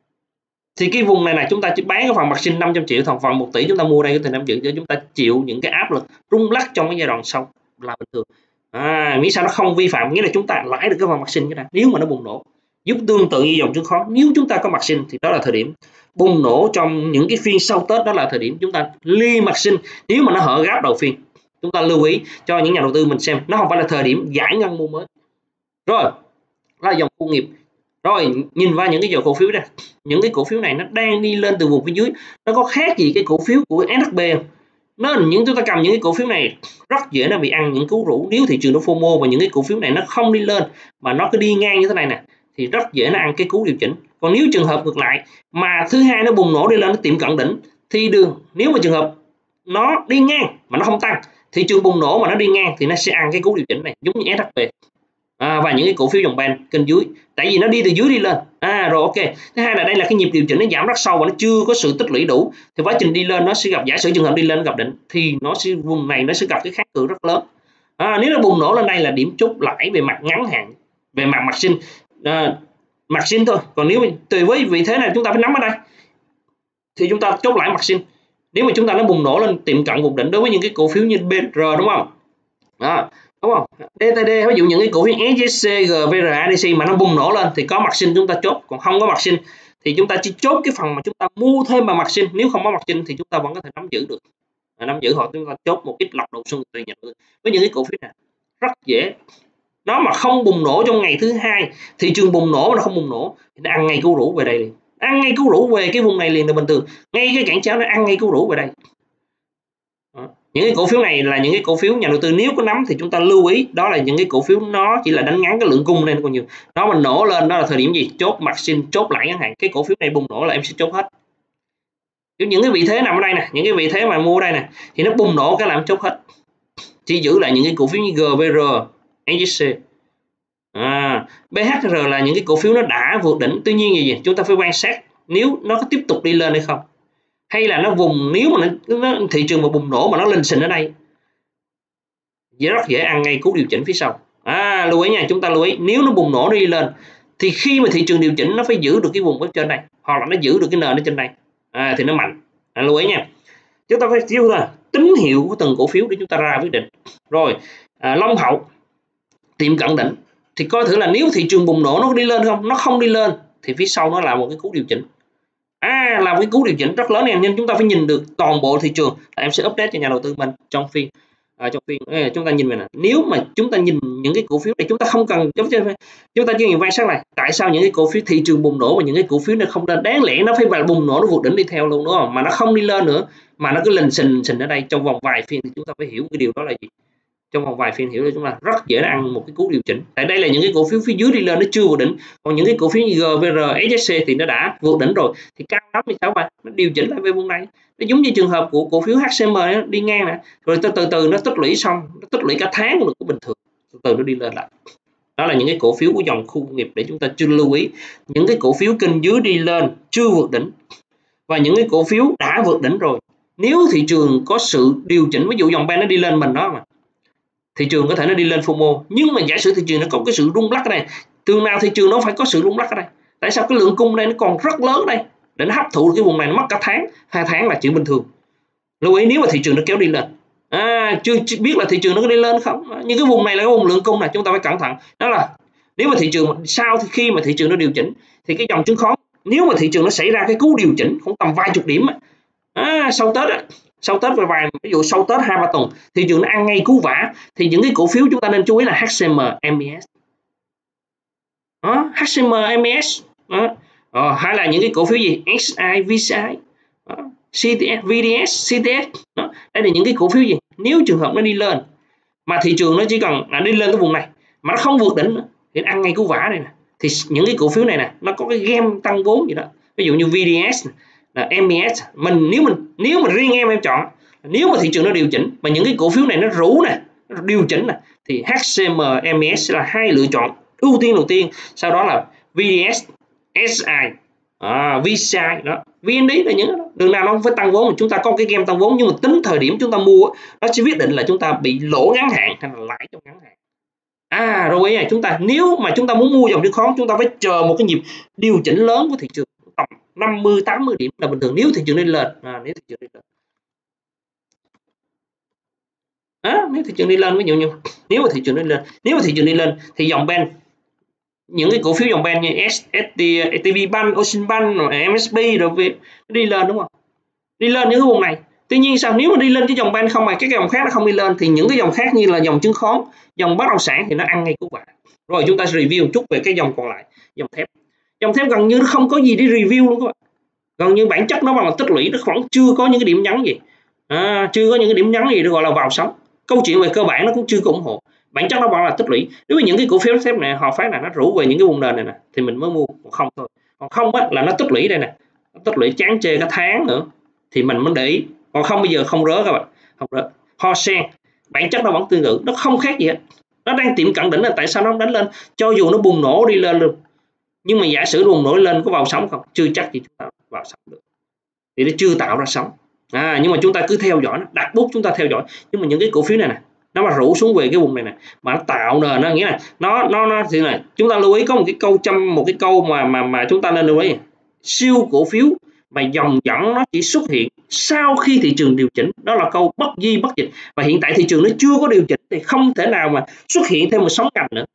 [SPEAKER 1] thì cái vùng này này chúng ta chỉ bán cái phần margin năm trăm triệu, thằng phần một tỷ chúng ta mua đây có thể năm triệu, cho chúng ta chịu những cái áp lực rung lắc trong cái giai đoạn sau là bình thường. À, miễn sao nó không vi phạm, nghĩa là chúng ta lãi được cái phần margin cái này. Nếu mà nó bùng nổ giúp tương tự như dòng chứng khoán, nếu chúng ta có margin thì đó là thời điểm bùng nổ trong những cái phiên sau Tết, đó là thời điểm chúng ta ly margin. Nếu mà nó hở gap đầu phiên, chúng ta lưu ý cho những nhà đầu tư mình xem, nó không phải là thời điểm giải ngân mua mới. Rồi, đó là dòng công nghiệp. Rồi nhìn vào những cái dòng cổ phiếu này, những cái cổ phiếu này nó đang đi lên từ vùng phía dưới, nó có khác gì cái cổ phiếu của ét hát bê không? Nên những chúng ta cầm những cái cổ phiếu này rất dễ nó bị ăn những cú rũ nếu thị trường nó FOMO và những cái cổ phiếu này nó không đi lên mà nó cứ đi ngang như thế này nè, thì rất dễ nó ăn cái cú điều chỉnh. Còn nếu trường hợp ngược lại mà thứ hai nó bùng nổ đi lên, nó tiệm cận đỉnh, thì đường nếu mà trường hợp nó đi ngang mà nó không tăng, thị trường bùng nổ mà nó đi ngang thì nó sẽ ăn cái cú điều chỉnh này giống như ét hát pê à, và những cái cổ phiếu dòng band kênh dưới, tại vì nó đi từ dưới đi lên. À rồi, ok. Thứ hai là đây là cái nhịp điều chỉnh nó giảm rất sâu và nó chưa có sự tích lũy đủ, thì quá trình đi lên nó sẽ gặp, giả sử trường hợp đi lên gặp đỉnh thì nó sẽ vùng này nó sẽ gặp cái kháng cự rất lớn. À, nếu nó bùng nổ lên đây là điểm chốt lãi về mặt ngắn hạn, về mặt mặt sinh à, mặt sinh thôi. Còn nếu tùy với vị thế này chúng ta phải nắm ở đây thì chúng ta chốt lãi mặt sinh. Nếu mà chúng ta nó bùng nổ lên tiệm cận vùng đỉnh đối với những cái cổ phiếu như bê rờ, đúng không? Đó, đúng không? đê tê đê, ví dụ những cái cổ phiếu ét giê xê, giê vê rờ, a đê xê mà nó bùng nổ lên thì có mặt sinh chúng ta chốt, còn không có mặt sinh thì chúng ta chỉ chốt cái phần mà chúng ta mua thêm bằng mặt sinh. Nếu không có mặt sinh thì chúng ta vẫn có thể nắm giữ được, nắm giữ hoặc chúng ta chốt một ít lọc đầu xuân tùy nhập. Với những cái cổ phiếu này rất dễ, nó mà không bùng nổ trong ngày thứ hai, thị trường bùng nổ mà nó không bùng nổ thì nó ăn ngay cú rũ về đây liền, ăn ngay cú rũ về cái vùng này liền là bình thường, ngay cái cản cháo nó ăn ngay cú rũ về đây. Đó. Những cái cổ phiếu này là những cái cổ phiếu nhà đầu tư nếu có nắm thì chúng ta lưu ý, đó là những cái cổ phiếu nó chỉ là đánh ngắn cái lượng cung lên còn nhiều, nó mình nổ lên đó là thời điểm gì, chốt mặt xin, chốt lại ngắn hạn. Cái cổ phiếu này bùng nổ là em sẽ chốt hết. Những cái vị thế nằm ở đây nè, những cái vị thế mà mua đây nè thì nó bùng nổ cái làm chốt hết, chỉ giữ lại những cái cổ phiếu như giê vê rờ, ét giê xê, à, bê hát rờ là những cái cổ phiếu nó đã vượt đỉnh. Tuy nhiên gì chúng ta phải quan sát nếu nó có tiếp tục đi lên hay không, hay là nó vùng, nếu mà nó, nó thị trường mà bùng nổ mà nó lên xình ở đây rất dễ ăn ngay cú điều chỉnh phía sau. À, lưu ý nha, chúng ta lưu ý nếu nó bùng nổ đi lên thì khi mà thị trường điều chỉnh nó phải giữ được cái vùng ở trên này, hoặc là nó giữ được cái nền ở trên này, à, thì nó mạnh. À, lưu ý nha, chúng ta phải tiêu là tín hiệu của từng cổ phiếu để chúng ta ra quyết định. Rồi, à, Long Hậu tiệm cận đỉnh thì coi thử là nếu thị trường bùng nổ nó đi lên không, nó không đi lên thì phía sau nó là một cái cú điều chỉnh. À, là một cái cú điều chỉnh rất lớn này, nên chúng ta phải nhìn được toàn bộ thị trường. Em sẽ update cho nhà đầu tư mình trong phiên à, trong phiên à, chúng ta nhìn về nè, nếu mà chúng ta nhìn những cái cổ phiếu này chúng ta không cần chúng ta chúng ta chỉ nhìn quan sát này, tại sao những cái cổ phiếu thị trường bùng nổ và những cái cổ phiếu này không lên, đáng lẽ nó phải vào bùng nổ nó vượt đỉnh đi theo luôn, đúng không, mà nó không đi lên nữa mà nó cứ lình xình xình ở đây trong vòng vài phiên, thì chúng ta phải hiểu cái điều đó là gì. Trong vòng vài phiên hiểu là chúng ta rất dễ ăn một cái cú điều chỉnh. Tại đây là những cái cổ phiếu phía dưới đi lên nó chưa vượt đỉnh, còn những cái cổ phiếu như giê vê rờ, ét giê xê thì nó đã vượt đỉnh rồi, thì cao lắm thì sao bạn, nó điều chỉnh lại về vùng này. Nó giống như trường hợp của cổ phiếu hát xê em nó đi ngang nè, rồi từ từ từ nó tích lũy xong, nó tích lũy cả tháng được của bình thường, từ từ nó đi lên lại. Đó là những cái cổ phiếu của dòng khu công nghiệp để chúng ta chưa lưu ý. Những cái cổ phiếu kênh dưới đi lên chưa vượt đỉnh và những cái cổ phiếu đã vượt đỉnh rồi, nếu thị trường có sự điều chỉnh, ví dụ dòng ban nó đi lên mình đó mà thị trường có thể nó đi lên FOMO, nhưng mà giả sử thị trường nó có cái sự rung lắc ở đây, thường nào thị trường nó phải có sự rung lắc ở đây. Tại sao cái lượng cung đây nó còn rất lớn ở đây để nó hấp thụ cái vùng này, nó mất cả tháng, hai tháng là chuyện bình thường. Lưu ý nếu mà thị trường nó kéo đi lên, à, chưa, chưa biết là thị trường nó có đi lên không, nhưng cái vùng này là cái vùng lượng cung này chúng ta phải cẩn thận. Đó là nếu mà thị trường sau khi mà thị trường nó điều chỉnh thì cái dòng chứng khoán, nếu mà thị trường nó xảy ra cái cú điều chỉnh khoảng tầm vài chục điểm à, sau Tết á, sau Tết vài vài ví dụ sau Tết hai ba tuần thị trường nó ăn ngay cú vả, thì những cái cổ phiếu chúng ta nên chú ý là hát xê em, em i ét, đó, hát xê em, em i ét, đó. Ờ, hay là những cái cổ phiếu gì ét i, vê xê i, đó, xê tê ét, vê đê ét, xê tê ét, đó. Đây là những cái cổ phiếu gì nếu trường hợp nó đi lên mà thị trường nó chỉ cần là đi lên cái vùng này mà nó không vượt đỉnh nữa, thì ăn ngay cú vả này nè, thì những cái cổ phiếu này nè nó có cái game tăng vốn gì đó, ví dụ như vê đê ét là em i ét, mình nếu mình nếu mà riêng em em chọn, nếu mà thị trường nó điều chỉnh mà những cái cổ phiếu này nó rủ nè, nó điều chỉnh nè, thì hát xê em, em i ét là hai lựa chọn ưu tiên đầu tiên, sau đó là vê đê ét, ét i, à, vê xê i đó, vê en đê là những đó. Đường nào nó không phải tăng vốn, chúng ta có cái game tăng vốn, nhưng mà tính thời điểm chúng ta mua nó sẽ quyết định là chúng ta bị lỗ ngắn hạn hay là lãi trong ngắn hạn. À rồi ý này, chúng ta nếu mà chúng ta muốn mua dòng chứng khoán, chúng ta phải chờ một cái nhịp điều chỉnh lớn của thị trường tầm năm mươi tám mươi điểm là bình thường, nếu thị trường đi lên, à, nếu thị trường đi lên. À, nếu thị trường đi lên, ví dụ như nếu mà thị trường đi lên, nếu mà thị trường đi lên thì dòng ban, những cái cổ phiếu dòng ban như ét ét tê, a tê vê Bank, Ocean Bank, rồi em ét pê rồi đi lên, đúng không? Đi lên những cái vùng này. Tuy nhiên sao, nếu mà đi lên cái dòng ban không mà cái dòng khác nó không đi lên thì những cái dòng khác như là dòng chứng khoán, dòng bất động sản thì nó ăn ngay cú vả. Rồi chúng ta sẽ review một chút về cái dòng còn lại, dòng thép. Dòng thép gần như nó không có gì để review luôn các bạn. Gần như bản chất nó bằng là tích lũy, nó vẫn chưa có những cái điểm nhấn gì, à, chưa có những cái điểm nhấn gì được gọi là vào sóng. Câu chuyện về cơ bản nó cũng chưa có ủng hộ, bản chất nó vẫn là tích lũy. Nếu mà những cái cổ phiếu thép này họ phát là nó rủ về những cái vùng nền này nè thì mình mới mua, còn không thôi, còn không á là nó tích lũy đây nè, nó tích lũy chán chê cả tháng nữa, thì mình mới để ý, còn không bây giờ không rớ các bạn, không rớ. Hoa sen bản chất nó vẫn tương tự, nó không khác gì hết, nó đang tiệm cận đỉnh, là tại sao nó không đánh lên cho dù nó bùng nổ đi lên luôn. Nhưng mà giả sử bùng nổ lên có vào sóng không, chưa chắc gì chúng ta vào sóng được, thì nó chưa tạo ra sóng. À, nhưng mà chúng ta cứ theo dõi nó, đặt bút chúng ta theo dõi. Nhưng mà những cái cổ phiếu này nè, nó mà rủ xuống về cái vùng này nè, mà nó tạo nền, nó nghĩa là nó nó nó thì này, chúng ta lưu ý có một cái câu châm, một cái câu mà mà mà chúng ta nên lưu ý: siêu cổ phiếu và dòng dẫn nó chỉ xuất hiện sau khi thị trường điều chỉnh, đó là câu bất di bất dịch. Và hiện tại thị trường nó chưa có điều chỉnh thì không thể nào mà xuất hiện thêm một sóng ngầm nữa.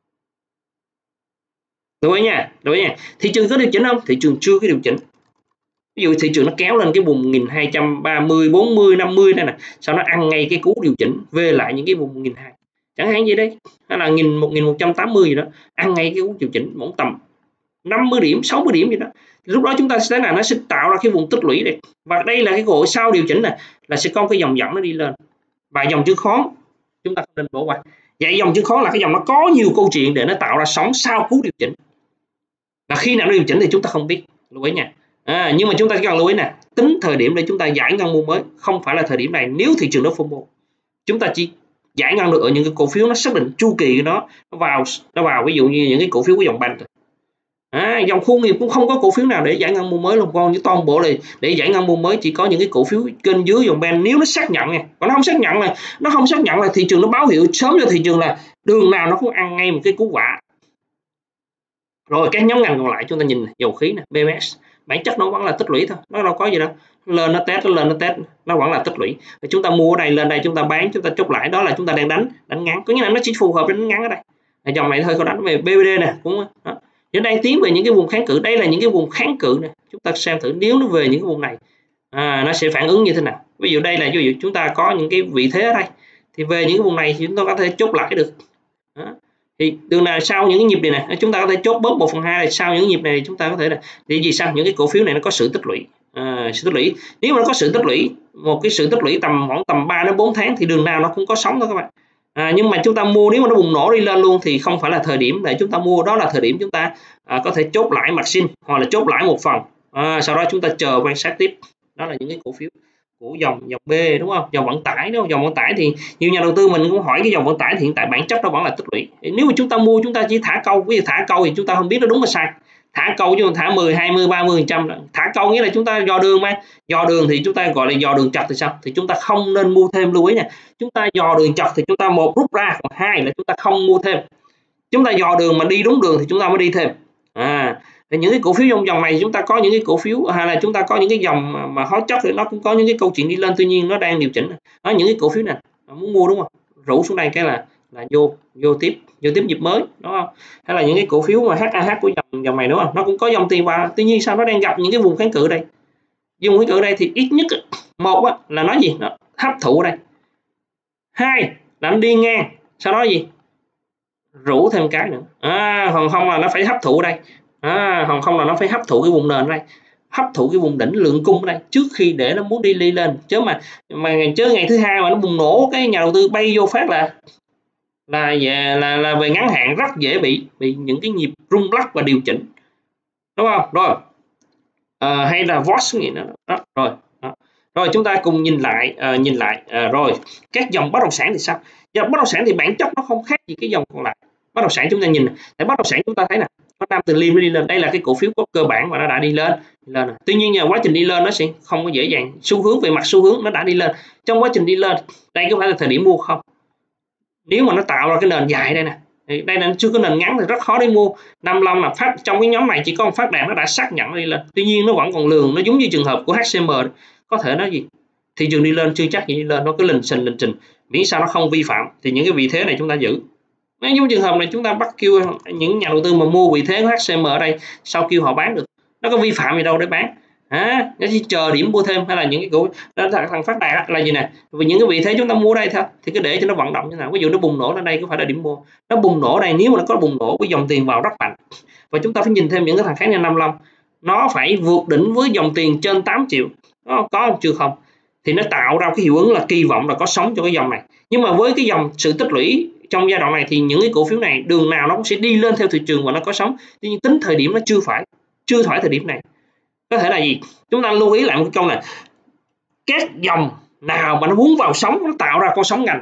[SPEAKER 1] Lưu ý nha, lưu ý nha. Thị trường có điều chỉnh không? Thị trường chưa có điều chỉnh. Ví dụ thị trường nó kéo lên cái vùng một nghìn hai trăm ba mươi, bốn mươi, năm mươi đây nè, sau nó ăn ngay cái cú điều chỉnh về lại những cái vùng một nghìn hai trăm, chẳng hạn gì đây, hay là một nghìn một trăm tám mươi gì đó, ăn ngay cái cú điều chỉnh một tầm năm mươi điểm, sáu mươi điểm gì đó. Lúc đó chúng ta sẽ thấy là nó sẽ tạo ra cái vùng tích lũy này, và đây là cái cơ hội sau điều chỉnh này, là sẽ có cái dòng dẫn nó đi lên. Và dòng chứng khoán chúng ta không nên bỏ qua. Vậy dòng chứng khoán là cái dòng nó có nhiều câu chuyện để nó tạo ra sóng sau cú điều chỉnh, là khi nào nó điều chỉnh thì chúng ta không biết, lưu ý nha. À, nhưng mà chúng ta chỉ cần lưu ý nè, tính thời điểm để chúng ta giải ngân mua mới không phải là thời điểm này. Nếu thị trường nó FOMO, chúng ta chỉ giải ngân được ở những cái cổ phiếu nó xác định chu kỳ của nó, nó vào nó vào ví dụ như những cái cổ phiếu của dòng banh. À, dòng khu nghiệp cũng không có cổ phiếu nào để giải ngân mua mới luôn con, với toàn bộ này để giải ngân mua mới chỉ có những cái cổ phiếu kênh dưới dòng banh nếu nó xác nhận nha. Còn nó không xác nhận là nó không xác nhận là thị trường nó báo hiệu sớm cho thị trường là đường nào nó cũng ăn ngay một cái cú vả. Rồi các nhóm ngành còn lại chúng ta nhìn dầu khí nè, bê em ét, bản chất nó vẫn là tích lũy thôi, nó đâu có gì đâu, lên nó test, nó lên nó test, nó vẫn là tích lũy. Thì chúng ta mua ở đây, lên đây chúng ta bán, chúng ta chốt lại, đó là chúng ta đang đánh đánh ngắn, có nghĩa là nó chỉ phù hợp đánh ngắn ở đây. Ở dòng này thôi, có đánh về bê vê đê nè cũng đó. Nó đang tiến về những cái vùng kháng cự, đây là những cái vùng kháng cự nè, chúng ta xem thử nếu nó về những cái vùng này, à, nó sẽ phản ứng như thế nào. Ví dụ đây là ví dụ chúng ta có những cái vị thế ở đây, thì về những cái vùng này thì chúng ta có thể chốt lại được. Đó. Thì đường nào sau những cái nhịp này nè, chúng ta có thể chốt bớt một phần hai này, sau những nhịp này chúng ta có thể là vì gì sao những cái cổ phiếu này nó có sự tích lũy, à, sự tích lũy. Nếu mà nó có sự tích lũy, một cái sự tích lũy tầm khoảng tầm ba đến bốn tháng thì đường nào nó cũng có sóng thôi các bạn. À, nhưng mà chúng ta mua nếu mà nó bùng nổ đi lên luôn thì không phải là thời điểm để chúng ta mua, đó là thời điểm chúng ta à, có thể chốt lại maxim hoặc là chốt lại một phần, à, sau đó chúng ta chờ quan sát tiếp. Đó là những cái cổ phiếu của dòng dòng B, đúng không? Dòng vận tải, đúng không? Dòng vận tải thì nhiều nhà đầu tư mình cũng hỏi cái dòng vận tải thì hiện tại bản chất nó vẫn là tích lũy. Nếu mà chúng ta mua chúng ta chỉ thả câu, ví dụ thả câu thì chúng ta không biết nó đúng hay sai. Thả câu chứ thả mười, hai mươi, ba mươi phần trăm. Thả câu nghĩa là chúng ta dò đường mà. Dò đường thì chúng ta gọi là dò đường chật thì sao? Thì chúng ta không nên mua thêm, lưu ý nha. Chúng ta dò đường chật thì chúng ta một rút ra, còn hai là chúng ta không mua thêm. Chúng ta dò đường mà đi đúng đường thì chúng ta mới đi thêm. À, thì những cái cổ phiếu trong dòng này chúng ta có những cái cổ phiếu hay là chúng ta có những cái dòng mà, mà hot chất thì nó cũng có những cái câu chuyện đi lên, tuy nhiên nó đang điều chỉnh. Đó, những cái cổ phiếu này muốn mua đúng không? Rủ xuống đây cái là là vô vô tiếp vô tiếp nhịp mới, đúng không? Hay là những cái cổ phiếu mà hát a hát của dòng dòng này đúng không? Nó cũng có dòng tiền vào, tuy nhiên sao nó đang gặp những cái vùng kháng cự đây. Vùng kháng cự đây thì ít nhất một á, là nó gì? Nó hấp thụ đây. Hai là nó đi ngang, sau đó gì? Rủ thêm cái nữa. À, còn không là nó phải hấp thụ đây. À, còn không là nó phải hấp thụ cái vùng nền đây, hấp thụ cái vùng đỉnh lượng cung ở đây trước khi để nó muốn đi đi lên. Chứ mà mà chứ ngày thứ hai mà nó bùng nổ cái nhà đầu tư bay vô phát là là về là là về ngắn hạn rất dễ bị bị những cái nhịp rung lắc và điều chỉnh, đúng không? Rồi à, hay là vê o ét gì nữa đó. Rồi đó. Rồi chúng ta cùng nhìn lại à, nhìn lại à, rồi các dòng bất động sản thì sao? Dòng bất động sản thì bản chất nó không khác gì cái dòng còn lại. Bất động sản chúng ta nhìn, tại bất động sản chúng ta thấy nè, nó Nam Từ Liêm nó đi lên, đây là cái cổ phiếu có cơ bản và nó đã đi lên, đi lên. Tuy nhiên nhờ quá trình đi lên nó sẽ không có dễ dàng, xu hướng về mặt xu hướng nó đã đi lên. Trong quá trình đi lên, đây có phải là thời điểm mua không? Nếu mà nó tạo ra cái nền dài đây nè, đây là chưa có nền ngắn thì rất khó để mua. Nam Long là phát trong cái nhóm này chỉ có một phát đạn nó đã xác nhận đi lên, tuy nhiên nó vẫn còn lường, nó giống như trường hợp của hát xê em, có thể nó gì thị trường đi lên chưa chắc gì đi lên, nó cứ lình xình lình trình, miễn sao nó không vi phạm thì những cái vị thế này chúng ta giữ. Nếu những trường hợp này chúng ta bắt kêu những nhà đầu tư mà mua vị thế của hát xê em ở đây sau kêu họ bán được, nó có vi phạm gì đâu để bán, à, nó chỉ chờ điểm mua thêm. Hay là những cái cổ đó là thằng phát đạt là gì nè, vì những cái vị thế chúng ta mua đây thôi thì cứ để cho nó vận động như nào. Ví dụ nó bùng nổ lên đây có phải là điểm mua, nó bùng nổ đây, nếu mà nó có bùng nổ với dòng tiền vào rất mạnh, và chúng ta phải nhìn thêm những cái thằng khác như năm mươi lăm, nó phải vượt đỉnh với dòng tiền trên tám triệu, nó có không chưa không, thì nó tạo ra cái hiệu ứng là kỳ vọng là có sóng cho cái dòng này. Nhưng mà với cái dòng sự tích lũy trong giai đoạn này thì những cái cổ phiếu này đường nào nó cũng sẽ đi lên theo thị trường và nó có sóng, tuy nhiên tính thời điểm nó chưa phải chưa phải thời điểm này. Có thể là gì, chúng ta lưu ý lại một câu này, các dòng nào mà nó muốn vào sóng, nó tạo ra con sóng ngành,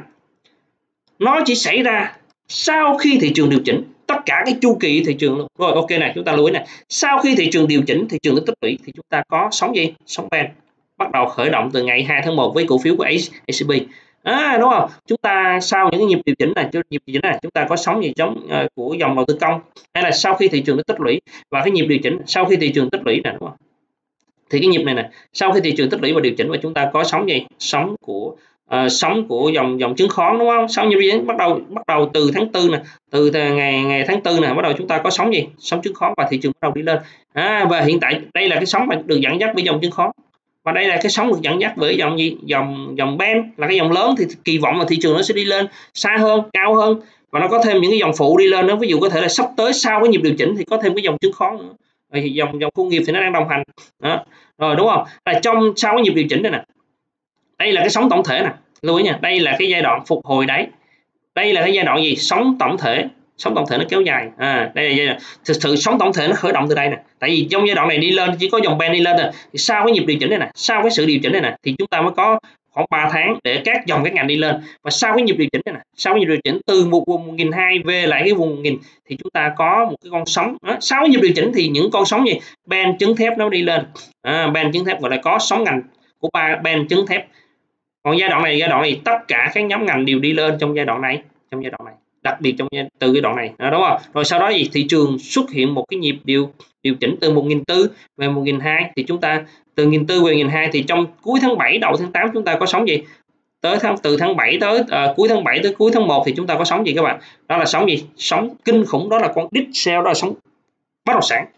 [SPEAKER 1] nó chỉ xảy ra sau khi thị trường điều chỉnh. Tất cả cái chu kỳ thị trường luôn. Rồi ok này, chúng ta lưu ý này, sau khi thị trường điều chỉnh, thị trường nó tích lũy thì chúng ta có sóng gì? Sóng band bắt đầu khởi động từ ngày hai tháng một với cổ phiếu của a xê bê. À, đúng không? Chúng ta sau những cái nhịp điều chỉnh này, nhịp điều chỉnh này chúng ta có sóng gì giống uh, của dòng đầu tư công, hay là sau khi thị trường nó tích lũy và cái nhịp điều chỉnh sau khi thị trường tích lũy này, đúng không? Thì cái nhịp này nè, sau khi thị trường tích lũy và điều chỉnh và chúng ta có sóng gì? Sóng của uh, sóng của dòng dòng chứng khoán, đúng không? Sau nhịp điều chỉnh bắt đầu bắt đầu từ tháng tư nè, từ ngày ngày tháng tư nè, bắt đầu chúng ta có sóng gì? Sóng chứng khoán và thị trường bắt đầu đi lên. À, và hiện tại đây là cái sóng mà được dẫn dắt bởi dòng chứng khoán. Và đây là cái sóng được dẫn dắt bởi dòng gì? Dòng dòng band là cái dòng lớn, thì kỳ vọng là thị trường nó sẽ đi lên xa hơn, cao hơn, và nó có thêm những cái dòng phụ đi lên đó. Ví dụ có thể là sắp tới sau cái nhịp điều chỉnh thì có thêm cái dòng chứng khoán nữa. Rồi dòng dòng công nghiệp thì nó đang đồng hành đó. Rồi đúng không? Là trong sau cái nhịp điều chỉnh đây nè, đây là cái sóng tổng thể nè, lưu ý nha, đây là cái giai đoạn phục hồi đáy, đây là cái giai đoạn gì? Sóng tổng thể. Sóng tổng thể nó kéo dài. À, đây là giai đoạn thực sự sóng tổng thể nó khởi động từ đây nè. Tại vì trong giai đoạn này đi lên chỉ có dòng band đi lên nè, thì sau cái nhịp điều chỉnh này nè, sau cái sự điều chỉnh này nè, thì chúng ta mới có khoảng ba tháng để các dòng các ngành đi lên. Và sau cái nhịp điều chỉnh này nè, sau cái nhịp điều chỉnh từ một vùng một nghìn hai trăm về lại cái vùng một nghìn thì chúng ta có một cái con sóng đó. Sau cái nhịp điều chỉnh thì những con sóng gì? Band trứng thép nó đi lên. À, band trứng thép gọi là có sóng ngành của ba band trứng thép. Còn giai đoạn này, giai đoạn này tất cả các nhóm ngành đều đi lên trong giai đoạn này, trong giai đoạn này, đặc biệt trong từ cái đoạn này đó, đúng không? Rồi sau đó gì? Thị trường xuất hiện một cái nhịp điều điều chỉnh từ một nghìn bốn trăm về một nghìn hai trăm, thì chúng ta từ một nghìn bốn trăm về một nghìn hai trăm thì trong cuối tháng bảy đầu tháng tám chúng ta có sóng gì? Tới tháng từ tháng bảy tới uh, cuối tháng bảy tới cuối tháng một thì chúng ta có sóng gì các bạn? Đó là sóng gì? Sóng kinh khủng, đó là con deep sell, đó là sóng bất động sản.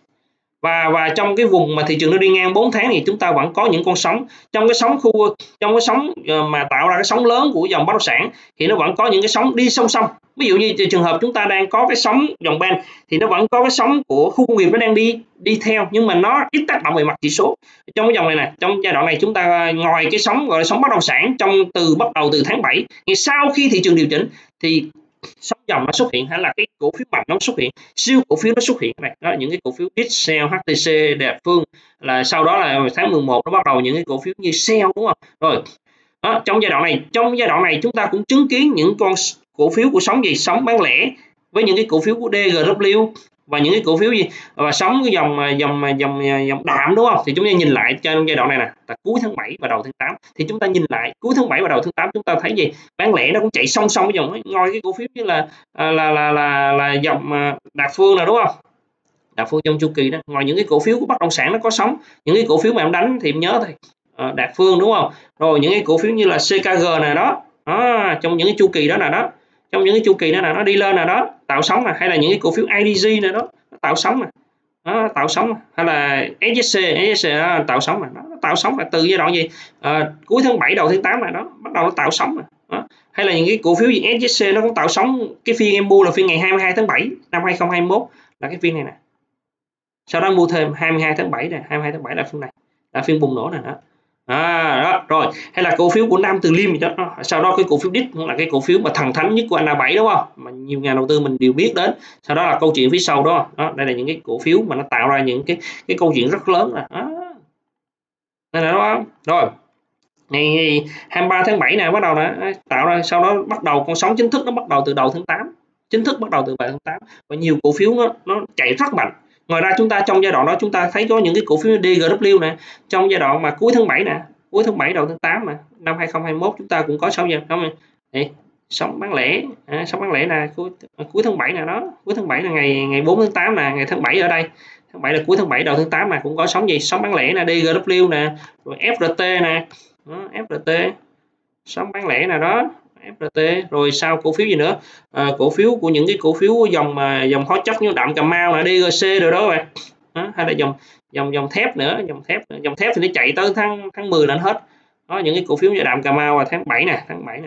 [SPEAKER 1] Và và trong cái vùng mà thị trường nó đi ngang bốn tháng thì chúng ta vẫn có những con sóng trong cái sóng khu trong cái sóng mà tạo ra cái sóng lớn của dòng bất động sản thì nó vẫn có những cái sóng đi song song. Ví dụ như trường hợp chúng ta đang có cái sóng dòng band thì nó vẫn có cái sóng của khu công nghiệp nó đang đi đi theo, nhưng mà nó ít tác động về mặt chỉ số. Trong cái dòng này nè, trong giai đoạn này chúng ta ngoài cái sóng gọi là sóng bất động sản trong từ bắt đầu từ tháng bảy, thì sau khi thị trường điều chỉnh thì sóng dòng nó xuất hiện, hay là cái cổ phiếu mạnh nó xuất hiện, siêu cổ phiếu nó xuất hiện này, đó là những cái cổ phiếu Dixel, hát tê xê, Đẹp Phương. Là sau đó là tháng mười một nó bắt đầu những cái cổ phiếu như Shell, đúng không? Rồi đó, trong giai đoạn này trong giai đoạn này chúng ta cũng chứng kiến những con cổ phiếu của sóng gì? Sóng bán lẻ với những cái cổ phiếu của đê giê vê và những cái cổ phiếu gì và sóng cái dòng dòng dòng dòng đạm, đúng không? Thì chúng ta nhìn lại trong giai đoạn này nè, là cuối tháng bảy và đầu tháng tám, thì chúng ta nhìn lại cuối tháng bảy và đầu tháng tám chúng ta thấy gì? Bán lẻ nó cũng chạy song song với dòng ấy. Ngồi cái cổ phiếu như là là là là là, là dòng Đạt Phương là, đúng không? Đạt Phương trong chu kỳ đó, ngoài những cái cổ phiếu của bất động sản nó có sóng, những cái cổ phiếu mà em đánh thì em nhớ thôi, à, Đạt Phương, đúng không? Rồi những cái cổ phiếu như là xê ca giê này đó, đó trong những cái chu kỳ đó là đó, trong những cái chu kỳ đó là nó đi lên là đó, tạo sóng nè, hay là những cái cổ phiếu i đê giê này đó, nó tạo sóng nè, đó, tạo sóng, hay là ét ét xê, ét ét xê đó, tạo sóng này, đó, nó tạo sóng là từ giai đoạn gì? À, cuối tháng bảy đầu tháng tám này đó, bắt đầu nó tạo sóng này. Đó. Hay là những cái cổ phiếu gì ét ét xê nó cũng tạo sóng. Cái phiên em mua là phiên ngày hai mươi hai tháng bảy năm hai nghìn không trăm hai mươi mốt là cái phiên này nè, sau đó mua thêm hai mươi hai tháng bảy này, hai mươi hai tháng bảy là phiên này, là phiên bùng nổ này đó. À, đó rồi, hay là cổ phiếu của Nam Từ Liêm gì đó, đó. Sau đó cái cổ phiếu đít cũng là cái cổ phiếu mà thần thánh nhất của anh a bảy, đúng không? Mà nhiều nhà đầu tư mình đều biết đến. Sau đó là câu chuyện phía sau đó, đó đây là những cái cổ phiếu mà nó tạo ra những cái cái câu chuyện rất lớn rồi đó. Đây là đó. Rồi ngày hai mươi ba tháng bảy này bắt đầu đã tạo ra, sau đó bắt đầu con sóng chính thức nó bắt đầu từ đầu tháng tám, chính thức bắt đầu từ đầu tháng tám, và nhiều cổ phiếu nó nó chạy rất mạnh. Ngoài ra chúng ta trong giai đoạn đó chúng ta thấy có những cái cổ phiếu đê giê vê nè, trong giai đoạn mà cuối tháng bảy nè, cuối tháng bảy đầu tháng tám nè, năm hai nghìn không trăm hai mươi mốt chúng ta cũng có sáu giờ không này, sóng bán lẻ, à, sóng bán lẻ nè, cuối cuối tháng bảy nè đó, cuối tháng bảy là ngày ngày bốn tháng tám nè, ngày tháng bảy ở đây, tháng bảy là cuối tháng bảy đầu tháng tám mà cũng có sóng gì? Sóng bán lẻ nè, đê giê vê nè, rồi ép rờ tê nè, đó, ép rờ tê, sóng bán lẻ nào đó, ép rờ tê. Rồi sau cổ phiếu gì nữa? À, cổ phiếu của những cái cổ phiếu dòng mà dòng hóa chất như Đạm Cà Mau là đê giê xê rồi đó bạn. Đó, hay là dòng dòng dòng thép nữa, dòng thép dòng thép thì nó chạy tới tháng tháng mười là nó hết. Đó, những cái cổ phiếu như Đạm Cà Mau là tháng bảy nè, tháng bảy nè.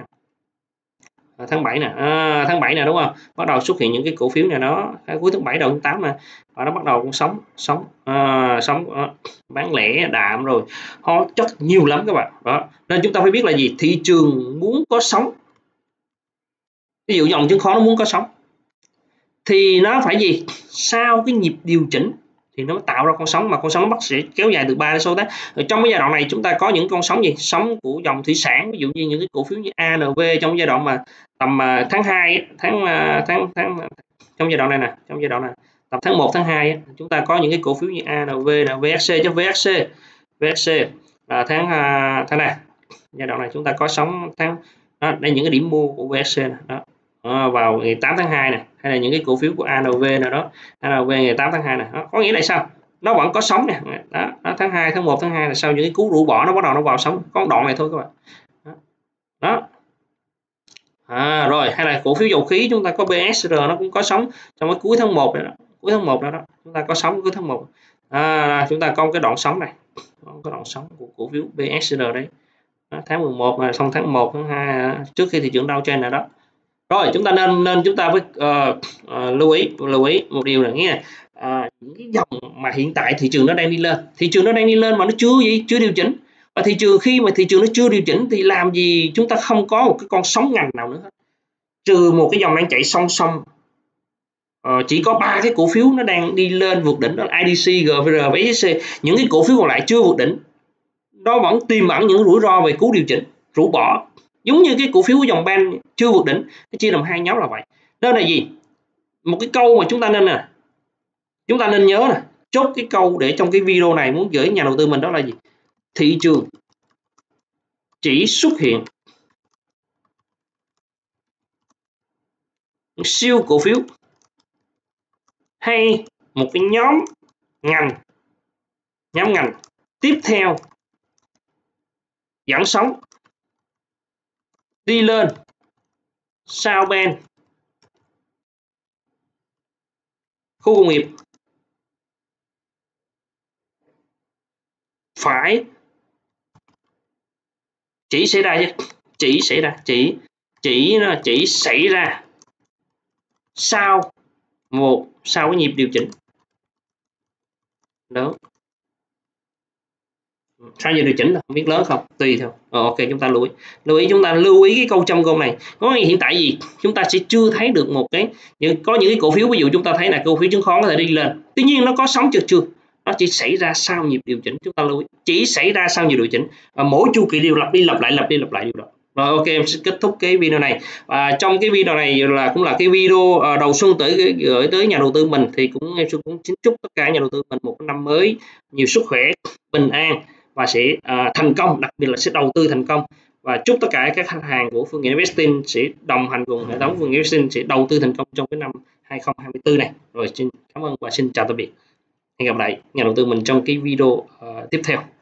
[SPEAKER 1] À, tháng bảy nè, à, tháng bảy nè, đúng không? Bắt đầu xuất hiện những cái cổ phiếu này đó, cuối tháng bảy đầu tháng tám nè, và nó bắt đầu cũng sống sống à, sống à, bán lẻ đạm rồi hóa chất nhiều lắm các bạn. Đó, nên chúng ta phải biết là gì? Thị trường muốn có sóng, ví dụ dòng chứng khoán nó muốn có sóng thì nó phải gì? Sau cái nhịp điều chỉnh thì nó tạo ra con sóng, mà con sóng nó sẽ kéo dài từ ba đến sáu tháng. Ở trong cái giai đoạn này chúng ta có những con sóng gì? Sóng của dòng thủy sản, ví dụ như những cái cổ phiếu như a en vê trong giai đoạn mà tầm uh, tháng hai, tháng uh, tháng tháng trong giai đoạn này nè, trong giai đoạn này tầm tháng một tháng hai chúng ta có những cái cổ phiếu như a en vê là vê ét xê, chứ vê ét xê vê ét xê là tháng uh, tháng này giai đoạn này chúng ta có sóng tháng đó, đây những cái điểm mua của vê ét xê này, đó à, vào ngày tám tháng hai này, hay là những cái cổ phiếu của a en vê nào đó, a en vê ngày tám tháng hai này, đó, có nghĩa là sao? Nó vẫn có sóng nè, đó, đó tháng hai, tháng một, tháng hai là sau những cái cú rũ bỏ nó bắt đầu nó vào sóng, có đoạn này thôi các bạn. Đó, đó. À, rồi hay là cổ phiếu dầu khí chúng ta có bê ét rờ nó cũng có sóng trong cái cuối tháng một này đó, cuối tháng một đó, đó chúng ta có sóng cuối tháng một. À, chúng ta có cái đoạn sóng này, có đoạn sóng của cổ phiếu bê ét rờ đấy. Đó, tháng mười một là xong tháng một, tháng hai trước khi thị trường downtrend này đó. Rồi chúng ta nên nên chúng ta với uh, uh, lưu ý lưu ý một điều là nghe uh, những cái dòng mà hiện tại thị trường nó đang đi lên, thị trường nó đang đi lên mà nó chưa gì chưa điều chỉnh, và thị trường khi mà thị trường nó chưa điều chỉnh thì làm gì chúng ta không có một cái con sóng ngành nào nữa hết, trừ một cái dòng đang chạy song song. Uh, chỉ có ba cái cổ phiếu nó đang đi lên vượt đỉnh, đó là i đê xê, giê vê rờ và ét ét xê. Những cái cổ phiếu còn lại chưa vượt đỉnh, nó vẫn tiềm ẩn những rủi ro về cú điều chỉnh, rũ bỏ, giống như cái cổ phiếu của dòng ban chưa vượt đỉnh, nó chia làm hai nhóm là vậy. Đó là gì? Một cái câu mà chúng ta nên nè, chúng ta nên nhớ nè, chốt cái câu để trong cái video này muốn gửi nhà đầu tư mình, đó là gì? Thị trường chỉ xuất hiện siêu cổ phiếu hay một cái nhóm ngành nhóm ngành tiếp theo dẫn sóng đi lên sau bên khu công nghiệp phải chỉ xảy ra chứ chỉ xảy ra chỉ chỉ nó chỉ xảy ra sau một sau cái nhịp điều chỉnh lớn. Sao giờ điều chỉnh là không biết lớn không, tùy theo. Ờ, ok, chúng ta lưu ý lưu ý chúng ta lưu ý cái câu trong câu này. Có hiện tại gì chúng ta sẽ chưa thấy được một cái những có những cái cổ phiếu, ví dụ chúng ta thấy là cổ phiếu chứng khoán có thể đi lên, tuy nhiên nó có sóng chưa chưa nó chỉ xảy ra sau nhịp điều chỉnh. Chúng ta lưu ý chỉ xảy ra sau nhịp điều chỉnh, và mỗi chu kỳ đều lặp đi lặp lại lặp đi lặp lại điều đó. Rồi ok, em sẽ kết thúc cái video này. Và trong cái video này là cũng là cái video đầu xuân tới gửi tới nhà đầu tư mình, thì cũng em cũng xin chúc tất cả nhà đầu tư mình một năm mới nhiều sức khỏe, bình an và sẽ uh, thành công, đặc biệt là sẽ đầu tư thành công. Và chúc tất cả các khách hàng của Phương Nghị Investing sẽ đồng hành cùng hệ thống Phương Nghị Investing sẽ đầu tư thành công trong cái năm hai không hai tư này. Rồi xin cảm ơn và xin chào tạm biệt. Hẹn gặp lại nhà đầu tư mình trong cái video uh, tiếp theo.